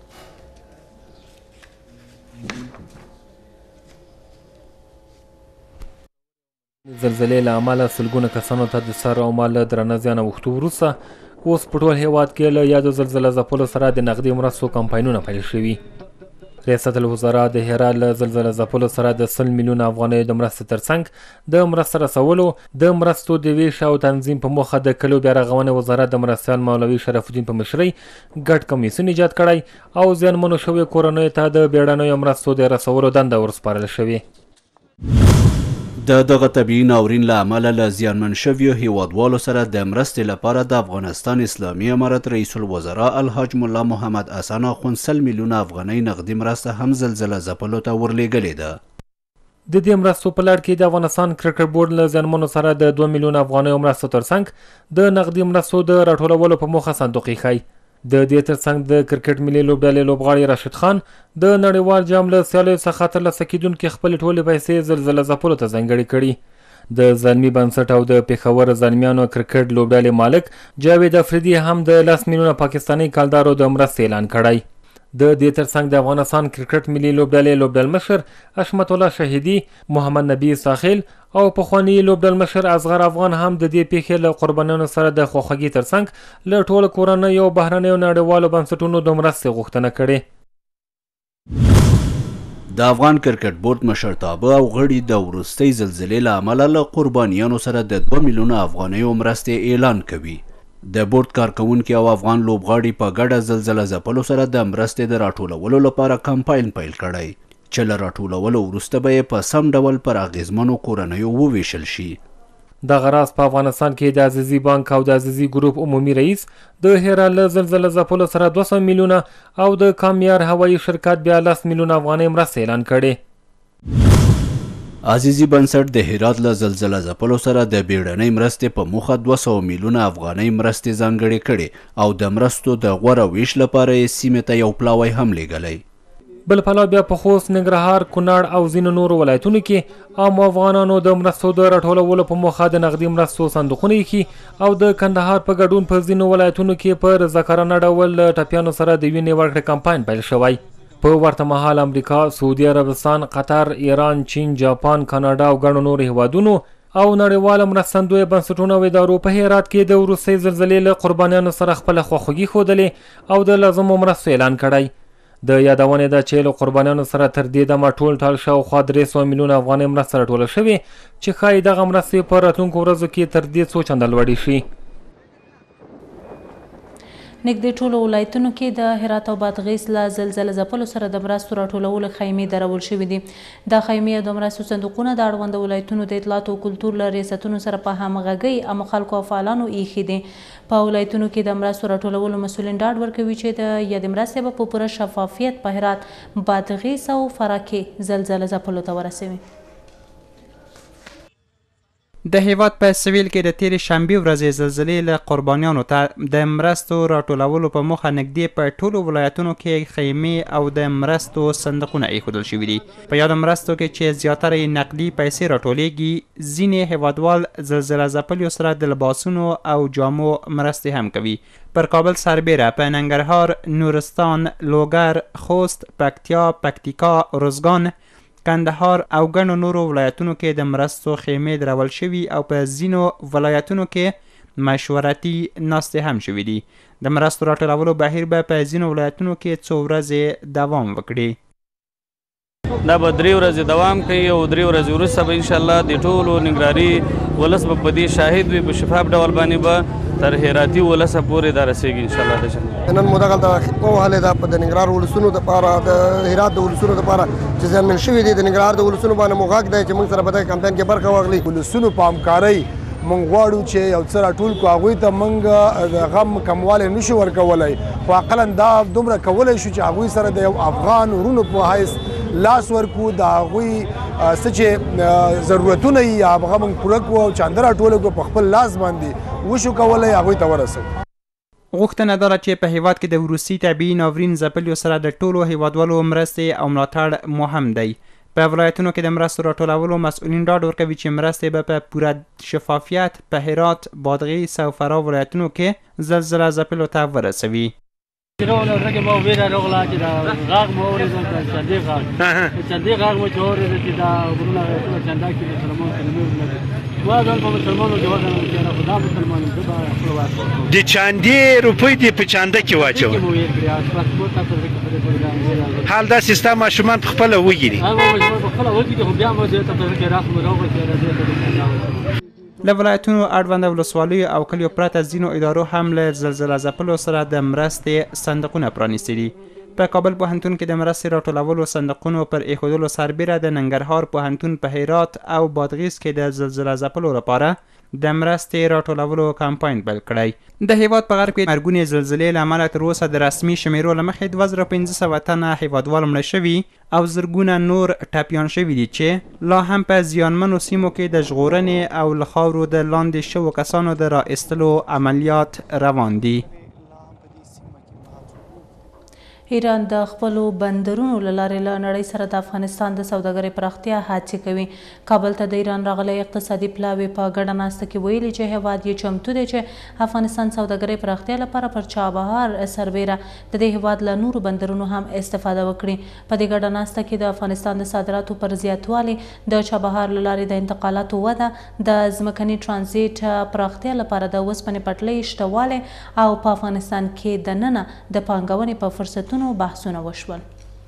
زلزلې له امله سلګونه کسانو ته د سر او مال درانه زیان اوښتو وروسته اوس په ټول هیواد کې له یادو زلزله ځپلو سره د نغدي مرستو کمپاینونه پیل شوي. ریاست الوزرا د هرات له زلزله ځپلو سره د سل میلیونه افغانیو د مرستې ترڅنګ د مرستې رسولو، د مرستو د ویش او تنظیم په موخه د کلیو بیارغونې وزارت د مرستیال مولوي شرف الدین په مشرۍ ګډ کمیسیون ایجاد کړی او زیانمنو شویو کورنیو ته د بیړنیو مرستو د رسولو دنده ورسپارل شوې. د دغه طبیعي ناورین له امله له زیانمن شویو هیوادوالو سره د مرستې لپاره د افغانستان اسلامي امارت رئیس الوزرا الحاج ملا محمد حسن اخوند سل میلیونه افغانۍ نقدي مرسته هم زلزله ځپلو ته ورلېږلې ده. د دې مرستو په لړ کې د افغانستان کرکټ بورډ له زیانمنو سره د دوه میلیونه افغانیو مرستو ترڅنګ د نقدي مرستو د راټولولو په موخه صندوق ایښی. د دې ترڅنګ د کرکټ ملي لوبډلې لوبغاړي راشد خان د نړیوال جام له سیالیو څخه ترلاسه کیدونکې خپلې ټولې پیسې زلزله ځپلو ته ځانګړې کړي. د زلمي بنسټ او د پېښور زلمیانو کرکټ لوبډلې مالک جاوید افریدي هم د لس میلیونه پاکستاني کالدارو د مرستې اعلان کړی. د دې ترڅنګ د افغانستان کرکټ ملي لوبډلې لوبډل مشر حشمت الله شهیدي، محمد نبی ساخیل او پخواني لوبډل مشر اصغر افغان هم د دې پیښې له قربانیانو سره د خواخوږۍ ترڅنګ له ټولو کورنیو او بهرنیو نړیوالو بنسټونو د مرستې غوښتنه کړې. د افغان کرکټ بورډ مشرتابه او غړي د وروستۍ زلزلې له امله له قربانیانو سره د دوه میلیونه افغانیو مرستې اعلان کوي. د بورډ کارکوونکي او افغان لوبغاړي په ګډه زلزله ځپلو سره د مرستې د راټولولو لپاره کمپاین پیل کړی چې له راټولولو وروسته به یې په سم ډول پر اغیزمنو کورنیو وویشل شي. دغه راز په افغانستان کې د عزیزي بانک او د عزیزي ګروپ عمومي رئیس د هیرا له زلزله ځپلو سره دوه سوه میلیونه او د کامیار هوایي شرکت بیا لس میلیونه افغانۍ مرستې اعلان کړې. عزیزي بنسټ د هرات له زلزله ځپلو سره د بیړنۍ مرستې په موخه دوه سوه میلیونه افغانۍ مرستې ځانګړې کړې او د مرستو د غوره ویش لپاره یې سیمې ته یو پلاوی هم لیږلی. بل پلو بیا په خوست، ننګرهار، کونړ او ځینو نورو ولایتونو کې عامو افغانانو د مرستو د راټولولو په موخه د نقدي مرستو صندوقونه ایښي او د کندهار په ګډون په ځینو ولایتونو کې په رضاکارانه ډول له ټپیانو سره د وینې ورکړې کمپاین پیل شوی. په ورته مهال امریکا، سعودي عربستان، قطر، ایران، چین، جاپان، کاناډا او ګڼو نورو هیوادونو او نړیواله مرستندویه بنسټونو او ادارو په هرات کې د وروستۍ زلزلې له قربانیانو سره خپله خواخوږي ښودلې او د لازمو مرستو اعلان کړی. د یادونې ده چې له قربانیانو سره تر دې دمه ټول ټال شاوخوا درې سوه میلیونه افغانۍ مرسته راټوله شوې چې ښایي دغه مرستې په راتلونکو ورځو کې تر دې څو چنده لوړې شي. نږدې ټولو ولایتونو کې د هرات او بادغیس له زلزله ځپلو سره د مرستو راټولولو خیمې درول شوي دي. دا خیمې او د مرستو صندوقونه د اړونده ولایتونو د اطلاعات او کلتور له ریاستونو سره په همغږۍ عامو خلکو او فعالانو ایښي دي. په ولایتونو کې د مرستو راټولولو مسؤلین ډاډ ورکوي چې د یادې مرستې به په پوره شفافیت په هرات، بادغیس او فراه کې زلزله ځپلو ته ورسوي. د هیواد په سویل کې د تیرې شنبې ورځې زلزلې له قربانیانو ته د مرستو راټولولو په موخه نږدې په ټولو ولایتونو کې خیمې او د مرستو صندوقونه ایښودل شوي دي. په یادو مرستو کې چې زیاتره یې نقدي پیسې راټولیږي، ځینې هیوادوال زلزله ځپلیو سره د لباسونو او جامو مرستې هم کوي. پر کابل سربیره په ننګرهار، نورستان، لوګر، خوست، پکتیا، پکتیکا، روزګان، کندهار او ګڼو نورو ولایتونو کې د مرستو خیمې درول شوي او په ځینو ولایتونو کې مشورتي ناستې هم شوي دي. د مرستو راټولولو بهیر به په ځینو ولایتونو کې څو ورځې دوام وکړي. دا به درې ورځې دوام کوي او درې ورځې وروسته به انشاءالله د ټولو ننګرهاري ولس به په دې شاهد وي. په شفاف ډول باندې به تر هراتي ولسه پورې دا رسېږي انشاءالله. د نن مو دغلته ووهلې ده په د ننګرهار ولسونو دپاره، د هرات د ولسونو دپاره چې زیانمن شوي دي. د ننګرهار د ولسونو باندې مو غږ دی چې موږ سره په دغه کمپاین کې برخه واخلي. ولسونو په همکارۍ موږ غواړو چې یو څه راټول کړو، هغوی ته موږ د غم کموالی نه شو ورکولی، خو اقلا دا دومره کولی شو چې هغوی سره د یو افغان ورونو په حیث لاس ورکو، د هغوی څه چې ضرورتونه یي هغه موږ پوره کړو او چانده راټوله کړو، په خپل لاس باندې وشو کولی هغوی ته ورسوو. غوښتنه دا ده چې په هیواد کې د وروستي طبیعي ناورین ځپلیو سره د ټولو هیوادوالو مرستې او ملاتړ مهم دی. په ولایتونو کې د مرستو راټولولو مسؤلین ډاډ ورکوي چې مرستې به په پوره شفافیت په هرات، بادغیس او فراه ولایتونو کې زلزله ځپلو ته ورسوي. راغله ورګه مو ویره راغله چې دا غاغ مو اورېدل چې چندې غاغ چندې غاغ مو چې اورېدل چې دا ورونه ټول چندا کې مسلمان کلمې ولګي ما ځل په مسلمانانو کې وځم چې دا خدا مسلمانانو ته به خپل واسطه د چاندې روپۍ دی په چاندا کې واچو. حال دا سیستم ماشومان په خپل وګړي هغه په خپل وګړي خو بیا مو دې ته په کې راخلو راغله چې راځي. له ولایتونو اړونده ولسوالیو او کلیو پرته ځینو ادارو هم له زلزله ځپلو سره د مرستې صندوقونه پرانیستي دي. په کابل پوهنتون کې د مرستې راټولولو صندوقونو پر ایښودلو سربیره د ننګرهار پوهنتون په هرات او بادغیس کې د زلزله ځپلو لپاره د مرستې راټولولو کمپاین پیل کړی. د هیواد په غرب کې مرګونې زلزلې له امله تر اوسه د رسمي شمیرو له مخې دوه زره پنځه سوه تنه هیوادوال مړه شوي او زرګونه نور ټپیان شوي دي چې لا هم په زیانمنو سیمو کې د ژغورنې او له خاورو د لاندې شوو کسانو د را ایستلو عملیات روان دي. ایران د خپلو بندرونو له لارې له نړۍ سره د افغانستان د سوداګرۍ پراختیا هڅې کوي. کابل ته د ایران راغلی اقتصادي پلاوی په ګډه ناسته کې ویلي چې هیواد یې چمتو دی چې افغانستان سوداګرۍ پراختیا لپاره پر چابهار سربیره د دې هیواد له نورو بندرونو هم استفاده وکړي. په دې ګډه ناسته کې د افغانستان د صادراتو پر زیاتوالي، د چابهار له لارې د انتقالاتو وده، د ځمکني ترانزیت پراختیا لپاره د اوسپنې پټلۍ شتوالی او په افغانستان کې دننه د پانګونې په فرصتونو بحثونه وشول.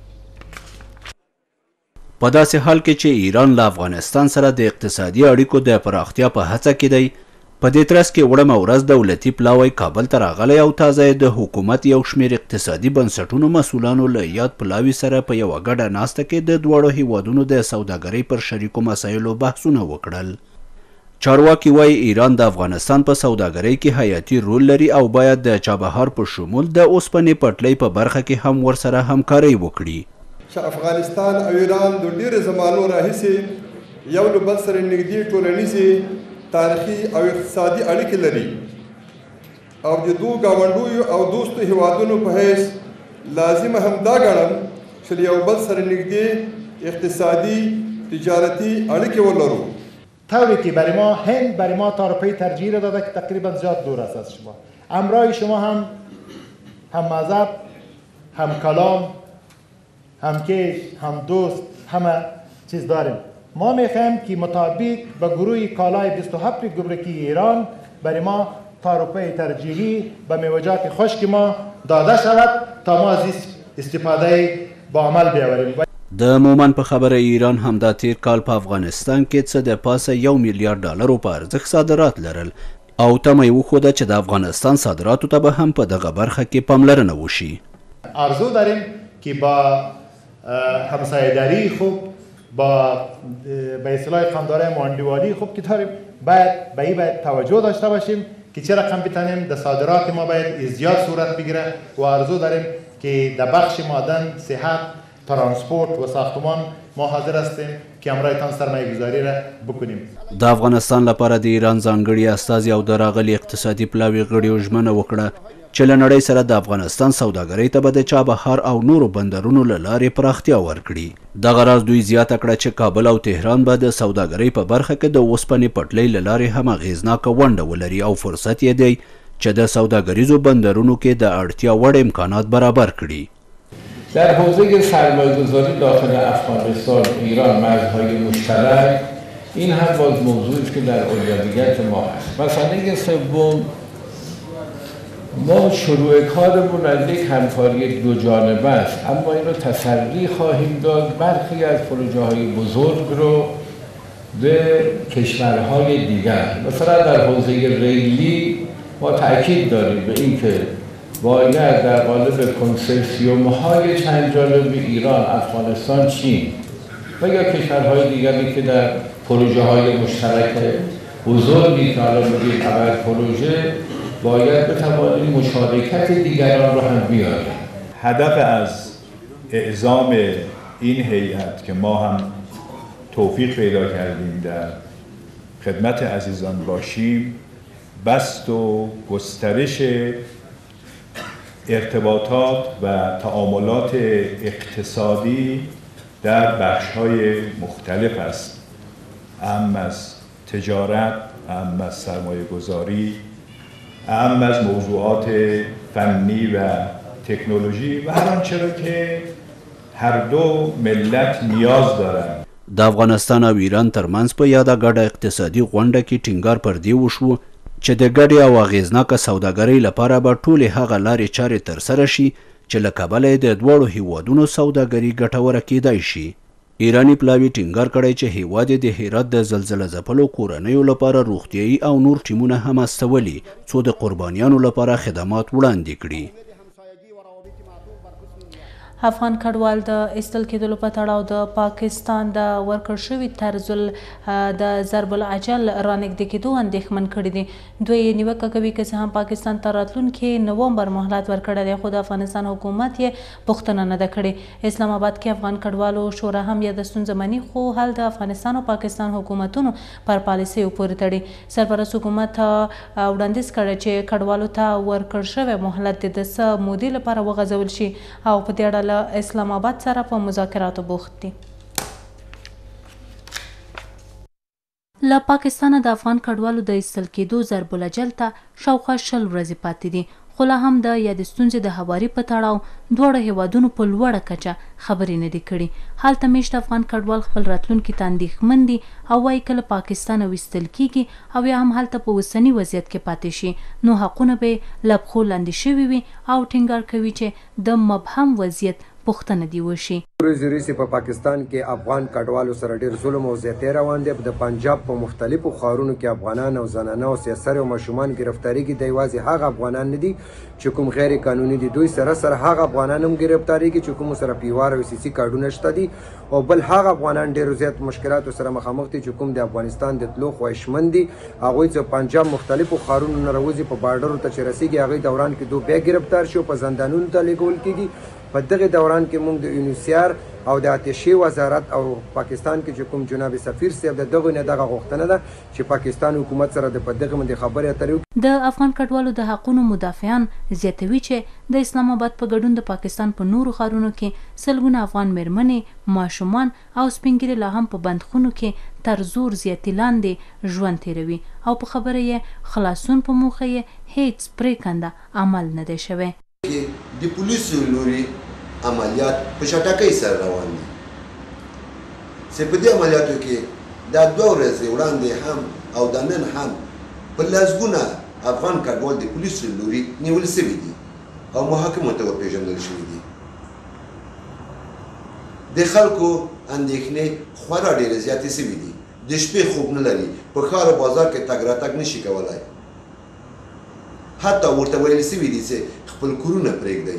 په داسې حال کې چې ایران له افغانستان سره د اقتصادي اړیکو د پراختیا په هڅه کې دی، په دې ترڅ کې وړمه ورځ دولتي پلاوی کابل ته راغلی او تازه د حکومت یو شمېر اقتصادي بنسټونو مسؤلانو له یاد پلاوي سره په یوه ګډه ناسته کې د دواړو هیوادونو د سوداګرۍ پر شریکو مسایلو بحثونه وکړل. چارواکي وایي ایران د افغانستان په سوداګرۍ کې حیاتي رول لري او باید د چابهار په شمول د اوسپنې پټلۍ په برخه کې هم ورسره همکارۍ وکړي. چې افغانستان او ایران د ډېرو زمانو راهیسې یو له بل سره نږدې ټولنیزې، تاریخي او اقتصادي اړیکې لري او د دوو ګاونډیو او دوستو هیوادونو په حیث لازمه همدا ګڼم چې له یو بل سره نږدې اقتصادي تجارتی اړیکې ولرو. طوری که برای ما هند برای ما تاروپی ترجیح را داده که تقریبا زیاد دور است از شما. همراه شما هم هم مذهب، هم کلام، هم کش، هم دوست، همه چیز داریم. ما میخوایم که مطابق به گروه کالای بیست و هفت گمرکی ایران برای ما تاروپی ترجیحی به میوه‌جات خشک ما داده شود تا ما از استفاده با عمل بیاوریم. د مومن په خبره ایران هم دا تیر کال په افغانستان کې څه د پاسه یو میلیارډ ډالرو په ارزښت صادرات لرل او تمه یې وښوده چې د افغانستان صادراتو ته به هم په دغه برخه کې پاملرنه وشي. آرزو داریم که با همسایه‌داری خوب، با به اصطلاح خانداری ماندوالی خوب که داریم، باید به این باید توجه داشته باشیم که چه رقم بتانیم در صادرات ما باید زیاد صورت بگیره و آرزو داریم که در بخش معدن، صحت، ترانسپورت و ساختمان ما حاضر هستیم که همراهتان سرمایه گذاری را بکنیم. د افغانستان لپاره د ایران ځانګړي استازي او د راغلي اقتصادي پلاوي غړیو ژمنه وکړه چې له نړۍ سره د افغانستان سوداګرۍ ته به د چابهار او نورو بندرونو له لارې پراختیا ورکړي. دغه راز دوی زیاته کړه چې کابل او تهران به د سوداګرۍ په برخه کې د اوسپنې پټلۍ له لارې هم اغېزناکه ونډه ولري او فرصت یې دی چې د سوداګریزو بندرونو کې د اړتیا وړ امکانات برابر کړي. در حوزه سرمایه‌گذاری داخل افغانستان، ایران، مرزهای مشترک، این هم باز موضوعی است که در اولویت ما هست. مسئله سوم، ما شروع کارمون از یک همکاری دو جانبه است، اما این رو تسری خواهیم داد. برخی از پروژه های بزرگ رو به کشورهای دیگر، مثلا در حوزه ریلی ما تأکید داریم به اینکه باید در قالب کنسرسیوم های چند جانبه ایران، افغانستان، چین و یا کشورهای دیگری که در پروژه های مشترک بزرگی که الان میگیم اول پروژه، باید بتوانیم مشارکت دیگران رو هم بیاریم. هدف از اعزام این هیئت که ما هم توفیق پیدا کردیم در خدمت عزیزان باشیم، بست و گسترش ارتباطات و تعاملات اقتصادی در بخش‌های مختلف است، اهم از تجارت، اهم از سرمایه‌گذاری، اهم از موضوعات فنی و تکنولوژی و هر آنچه را که هر دو ملت نیاز دارند. د افغانستان او ایران ترمنځ په یاده ګډه اقتصادي غونډه کې ټینګار پر دې وشو چې د ګډې او اغېزناکه سوداګرۍ لپاره به ټولې هغه لارې چارې ترسره شي چې له کبله یې د دواړو هیوادونو سوداګري ګټوره کیدای شي. ایرانی پلاوي ټینګار کړی چې هیواد یې د هرات د زلزله ځپلو کورنیو لپاره روغتیایي او نور ټیمونه هم استولي څو د قربانیانو لپاره خدمات وړاندې کړي. افغان کډوال د ایستل کېدلو په تړاو د پاکستان د ورکړ شوي طرز د ضرب العجل رانږدې کېدو اندېښمن کړي دي. دوی نیوکه کوي که څه هم پاکستان ته راتلونکي نومبر مهلت ورکړی دی خو د افغانستان حکومت یې پوښتنه نه ده کړې. اسلام آباد کې افغان کډوالو شورا هم یاده ستونزه مني خو حل د افغانستان او پاکستان حکومتونو پر پالیسیو پورې تړي. سرپرست حکومت وړاندیز کړی چې کډوالو ته ورکړ شوی مهلت د څه مودې لپاره وغځول شي او په دې اړه اسلام آباد سره په مذاکراتو بوخت دي. له پاکستانه د افغان کډوالو د ایستل کېدو ضرب العجل ته شاوخوا شل ورځې پاتې دي خو لا هم د یادې ستونزې د هواري په تړاو دواړه هیوادونو په لوړه کچه خبرې نه دي کړي. هلته میشت افغان کډوال خپل راتلونکي ته اندېښمن دي او وایي که له پاکستانه ویستل کیږي او یا هم هلته په اوسني وضعیت کې پاتې شي نو حقونه به یې له پښو لاندې شوي وي او ټینګار کوي چې د مبهم وضعیت پوښتنه دې وشي. ورځې وروسته په پاکستان کې افغان کډوالو سره ډېر ظلم او زیاتۍ روان دی. د پنجاب په مختلفو ښارونو کې افغانان او زنانه او سیاسر او ماشومان ګرفتاریږي. د یوازې هغه افغانان نه دي چې کوم غیر قانوني دي، دوی سره سره هغه افغانان هم ګرفتاریږي چې کوم سره پیوار او سیاسي کارډونه شته دي او بل هغه افغانان ډېر زیات مشکلاتو سره مخامخ دي چې کوم د افغانستان د تلو خواهشمند دي. هغوی چې پنجاب مختلفو ښارونو نه راوځي په بارډرو ته چې رسیږي هغوی دوران کې دوی بیا ګرفتار شي او په زندانونو ته لېږل کېږي. په دغه دوران کې موږ د یونیسیار او د آتشي وزارت او پاکستان کې چې کوم جناب سفیر صاحب د دغه نه دغه غوښتنه ده چې پاکستان حکومت سره د په دغه باندې خبرې اترې وکړي. د افغان کډوالو د حقونو مدافعان زیاتوي چې د اسلام آباد په ګډون د پاکستان په نورو ښارونو کې سلګونه افغان میرمنې، ماشومان او سپین ږیري لا هم په بندخونو کې تر زور زیاتي لاندې ژوند تیروي او په خبره یې خلاصون په موخه یې هیڅ پرېکنده عمل نه دی شوی. د پولیسو لوري عملیات په چټکۍ سره روان دي چې په دې عملیاتو کې دا دوه ورځې وړاندې هم او د نن هم په لسګونه افغان کډوال د پولیسو لوري نیول شوي دي او محاکمو ته وپېژندل شوي دي. د خلکو اندېښنې خورا ډېرې زیاتې شوي دي. د شپې خوب نه لري، په ښار او بازار کې تګ راتګ نشي کولی. حتی ورته ویل شوي دي چې خپل کورونه پرېږدئ.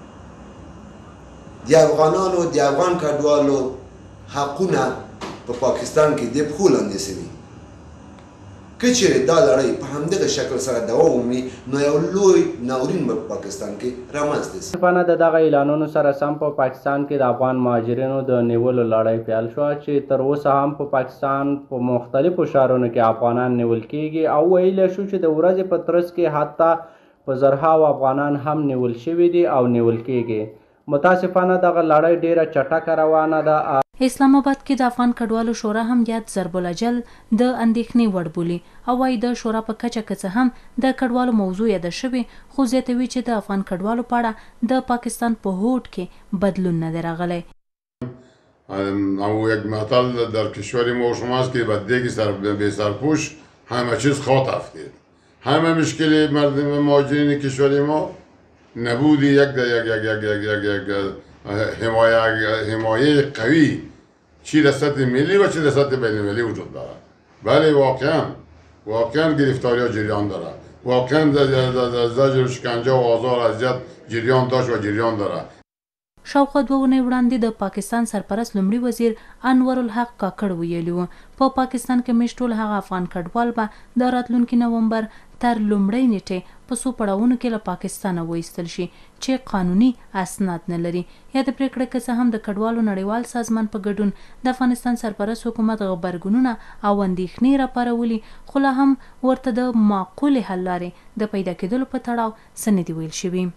د افغانانو د افغان کډوالو حقونه په پاکستان کې د پښو لاندې شوي. که چیرې دا لړۍ په همدغه شکل سره دوام ومومي نو یو لوی ناورین به په پاکستان کې رامنځته شي. پانه د دغه اعلانونو سره سم په پاکستان کې د افغان مهاجرینو د نیولو لړۍ پیل شوه چې تر اوسه هم په پاکستان په مختلفو ښارونو کې افغانان نیول کیږي او ویلی شو چې د ورځې په ترڅ کې حتی په زرهاو افغانان هم نیول شوي دي او نیول کیږي. متاسفانه دغه لړۍ ډیره چټکه روانه ده. اسلام آباد کې د افغان کډوالو شورا هم یاد ضرب العجل د اندېښنې وړ بولي او وايي د شورا په کچه که څه هم د کډوالو موضوع یاده شوې خو زیاتوي چې د افغان کډوالو په اړه د پاکستان په هوډ کې بدلون نه دی راغلی. او یک معطل در کشور ما شماست که بددگی سر به سرپوش همه چیز خاط افتید. همه مشکل مردم مهاجرین کشور ما نبود یک یک یک یک یک یک یک حمایه حمایه قوی چی در سطح ملی و چی در سطح بین المللی وجود دارد. بله واقعا واقعا گرفتاری ها جریان دارد. واقعا زجر و شکنجه و آزار اذیت جریان داشت و جریان دارد. شاوخوا دوه اونۍ وړاندې د پاکستان سرپرست لومړي وزیر انور الحق کاکړ ویلي وو په پاکستان کې میشت ټول هغه افغان کډوال به د راتلونکي نومبر تر لومړۍ نیټې په څو پړاوونو کې له پاکستانه وایستل شي چې قانوني اسناد نه لري. یا د پرېکړې که څه هم د کډوالو نړیوال سازمان په ګډون د افغانستان سرپرست حکومت غبرګونونه او اندېښنې راپارولي خو لا هم ورته د معقولې حل لارې د پیدا کېدلو په تړاو څه نه دي ویل شوي.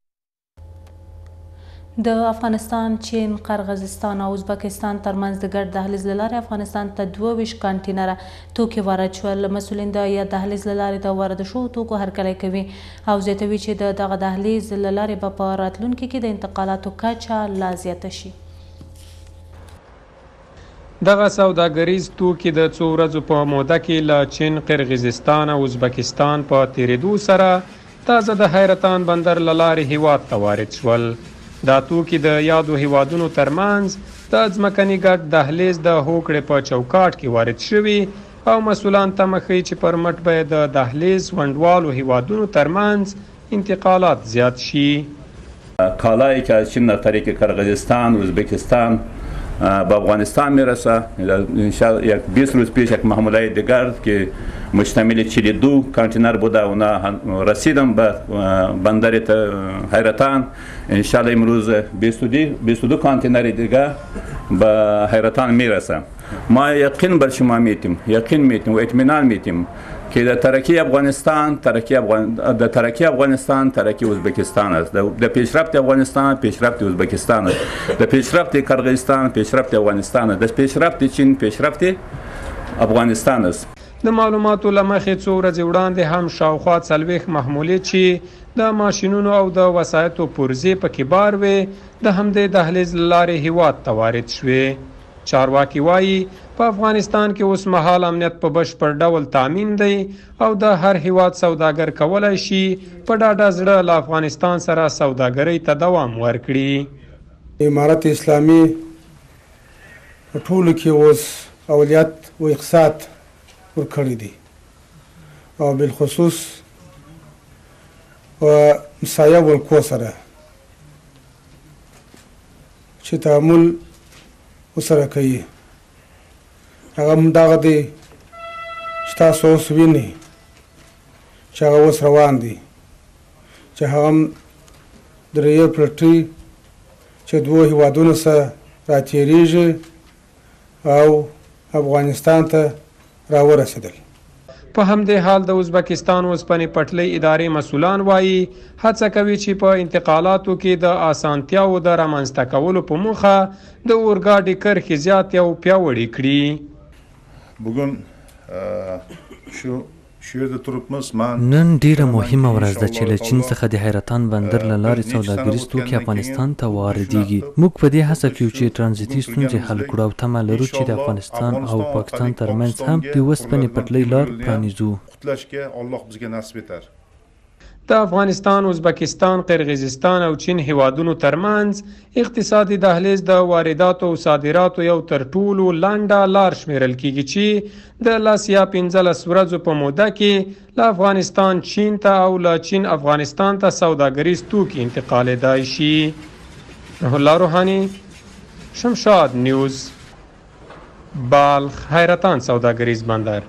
د افغانستان، چین، قرغیزستان او ازبکستان ترمنځ د ګډ دهلیز له لارې افغانستان ته دوه ویشت کانټینره توکي وارد شول. مسؤلین د یا دهلیز له لارې د وارد شوو توکو هرکلی کوي او زیاتوي چې د دغه دهلیز له لارې به په راتلونکي کې د انتقالاتو کچه لا زیاته شي. دغه سوداګریز توکي د څو ورځو په موده کې له چین، قرغیزستان او ازبکستان په تیریدو سره تازه د حیرتان بندر له لارې هیواد ته وارد شول. دا توکي د یادو هیوادونو ترمنځ د ځمکني ګډ دهلیز د هوکړې په چوکاټ کې وارد شوي او مسؤلان تمه ښیي چې پر مټ به د دهلیز ونډوالو هیوادونو ترمنځ انتقالات زیات شي. کالایی که از چین از طریق کرغیزستان، ازبکستان به افغانستان میرسه. انشاءالله یک بیست روز پیش یک محموله دیگر که مشتمل چهل و دو کانتینر بوده اونا رسیدم به بندر حیرتان. انشاءالله امروز بیست و دو کانتینر دیگر به حیرتان میرسه. ما یقین بر شما میتیم یقین میتیم و اطمینان میتیم که در ترقی افغانستان ترقی افغان در ترقی افغانستان ترقی ازبکستان است. در پیشرفت افغانستان پیشرفت ازبکستان است. در پیشرفت کرغیزستان پیشرفت افغانستان است. در پیشرفت چین پیشرفت افغانستان است. د معلوماتو له مخې څو ورځې وړاندې هم شاوخوا څلوېښت محمولې چې د ماشینونو او د وسایطو پرزې پکې بار وې د همدې دهلیز له لارې هیواد ته وارد شوې. چارواکي وایي په افغانستان کې اوس مهال امنیت په بشپړ ډول تامین دی او د هر هیواد سوداګر کولی شي په ډاډه زړه له افغانستان سره سوداګرۍ ته دوام ورکړي. امارت اسلامي په ټولو کې اوس اولیت و اقتصاد ورکړي دي او بالخصوص په مسایه ولکو سره چې تعامل وسره کوي. هغه همدغه دی چې تاسو اوس وینئ چې هغه اوس روان دي چې هغه هم د ریل پټلۍ چې دوو هیوادونو سره راتېرېږي او افغانستان ته راورسېدل. په همدې حال د ازبکستان اوسپنې پټلۍ ادارې مسؤلان وایي هڅه کوي چې په انتقالاتو کې د اسانتیاو د رامنځته کولو په موخه د اورګاډي کرښې زیاتې او پیاوړې کړي. نن ډیره مهمه ورځ ده چې له چین څخه د حیرتان بندر له لارې سوداګریز توکي افغانستان ته واردېږي. موږ په دې هڅه کوو چې ترانزیتي ستونزې حل کړو او تمه لرو چې د افغانستان او پاکستان ترمنځ هم د اوسپنې پټلۍ لار پرانیزو. د افغانستان، ازبکستان، قرغیزستان او چین هیوادونو ترمنځ اقتصادي دهلیز د وارداتو او صادراتو یو تر ټولو لنډه لار شمیرل کیږي چې د لس یا پنځلس ورځو په موده کې له افغانستان چین ته او له چین افغانستان ته سوداګریز توکي انتقالېدای شي. روح الله روحاني، شمشاد نیوز، بالخ حیرتان سوداګریز بندر.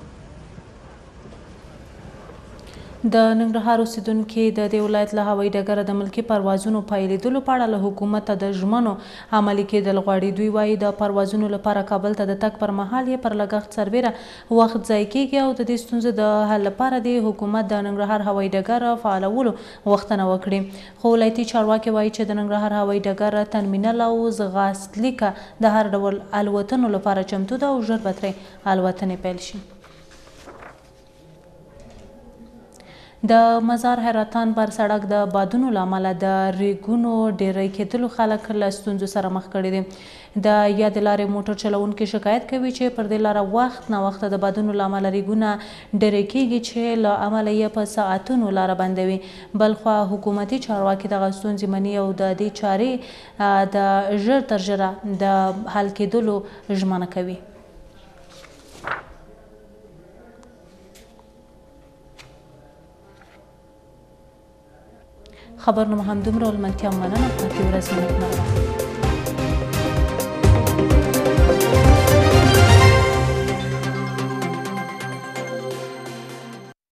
د ننګرهار اوسیدونکي د دې ولایت له هوایي ډګره د ملکي پروازونو پیلېدلو په اړه له حکومته د ژمنو عملي کېدل غواړي. دوی وایي د پروازونو لپاره کابل ته د تګ پر مهال یې پر لګښت سربیره وخت ضایع کېږي او د دې ستونزې د حل لپاره د حکومت د ننګرهار هوایي ډګر فعالولو غوښتنه وکړي. خو ولایتي چارواکي وایي چې د ننګرهار هوایي ډګر تنمینل او ځغاستلیکه د هر ډول الوتنو لپاره چمتو ده او ژر به ترې الوتنې پیل شي. د مزار حیرتان پر سړک د بادونو له امله د ریګونو ډیری کېدلو خلک له ستونزو سره مخ کړي دي. د یادې لارې موټر چلوونکي شکایت کوي چې پر دې لاره وخت ناوخته د بادونو له امله ریګونه ډیری کېږي چې له امله یې په ساعتونو لاره بندوي. بلخوا حکومتي چارواکي دغه ستونزې مني او د دې چارې د ژر تر ژره د حل کېدلو ژمنه کوي. خبرنامه همدومره ولمنتیا مننه. پاتې ورځ مو نیکمرغه.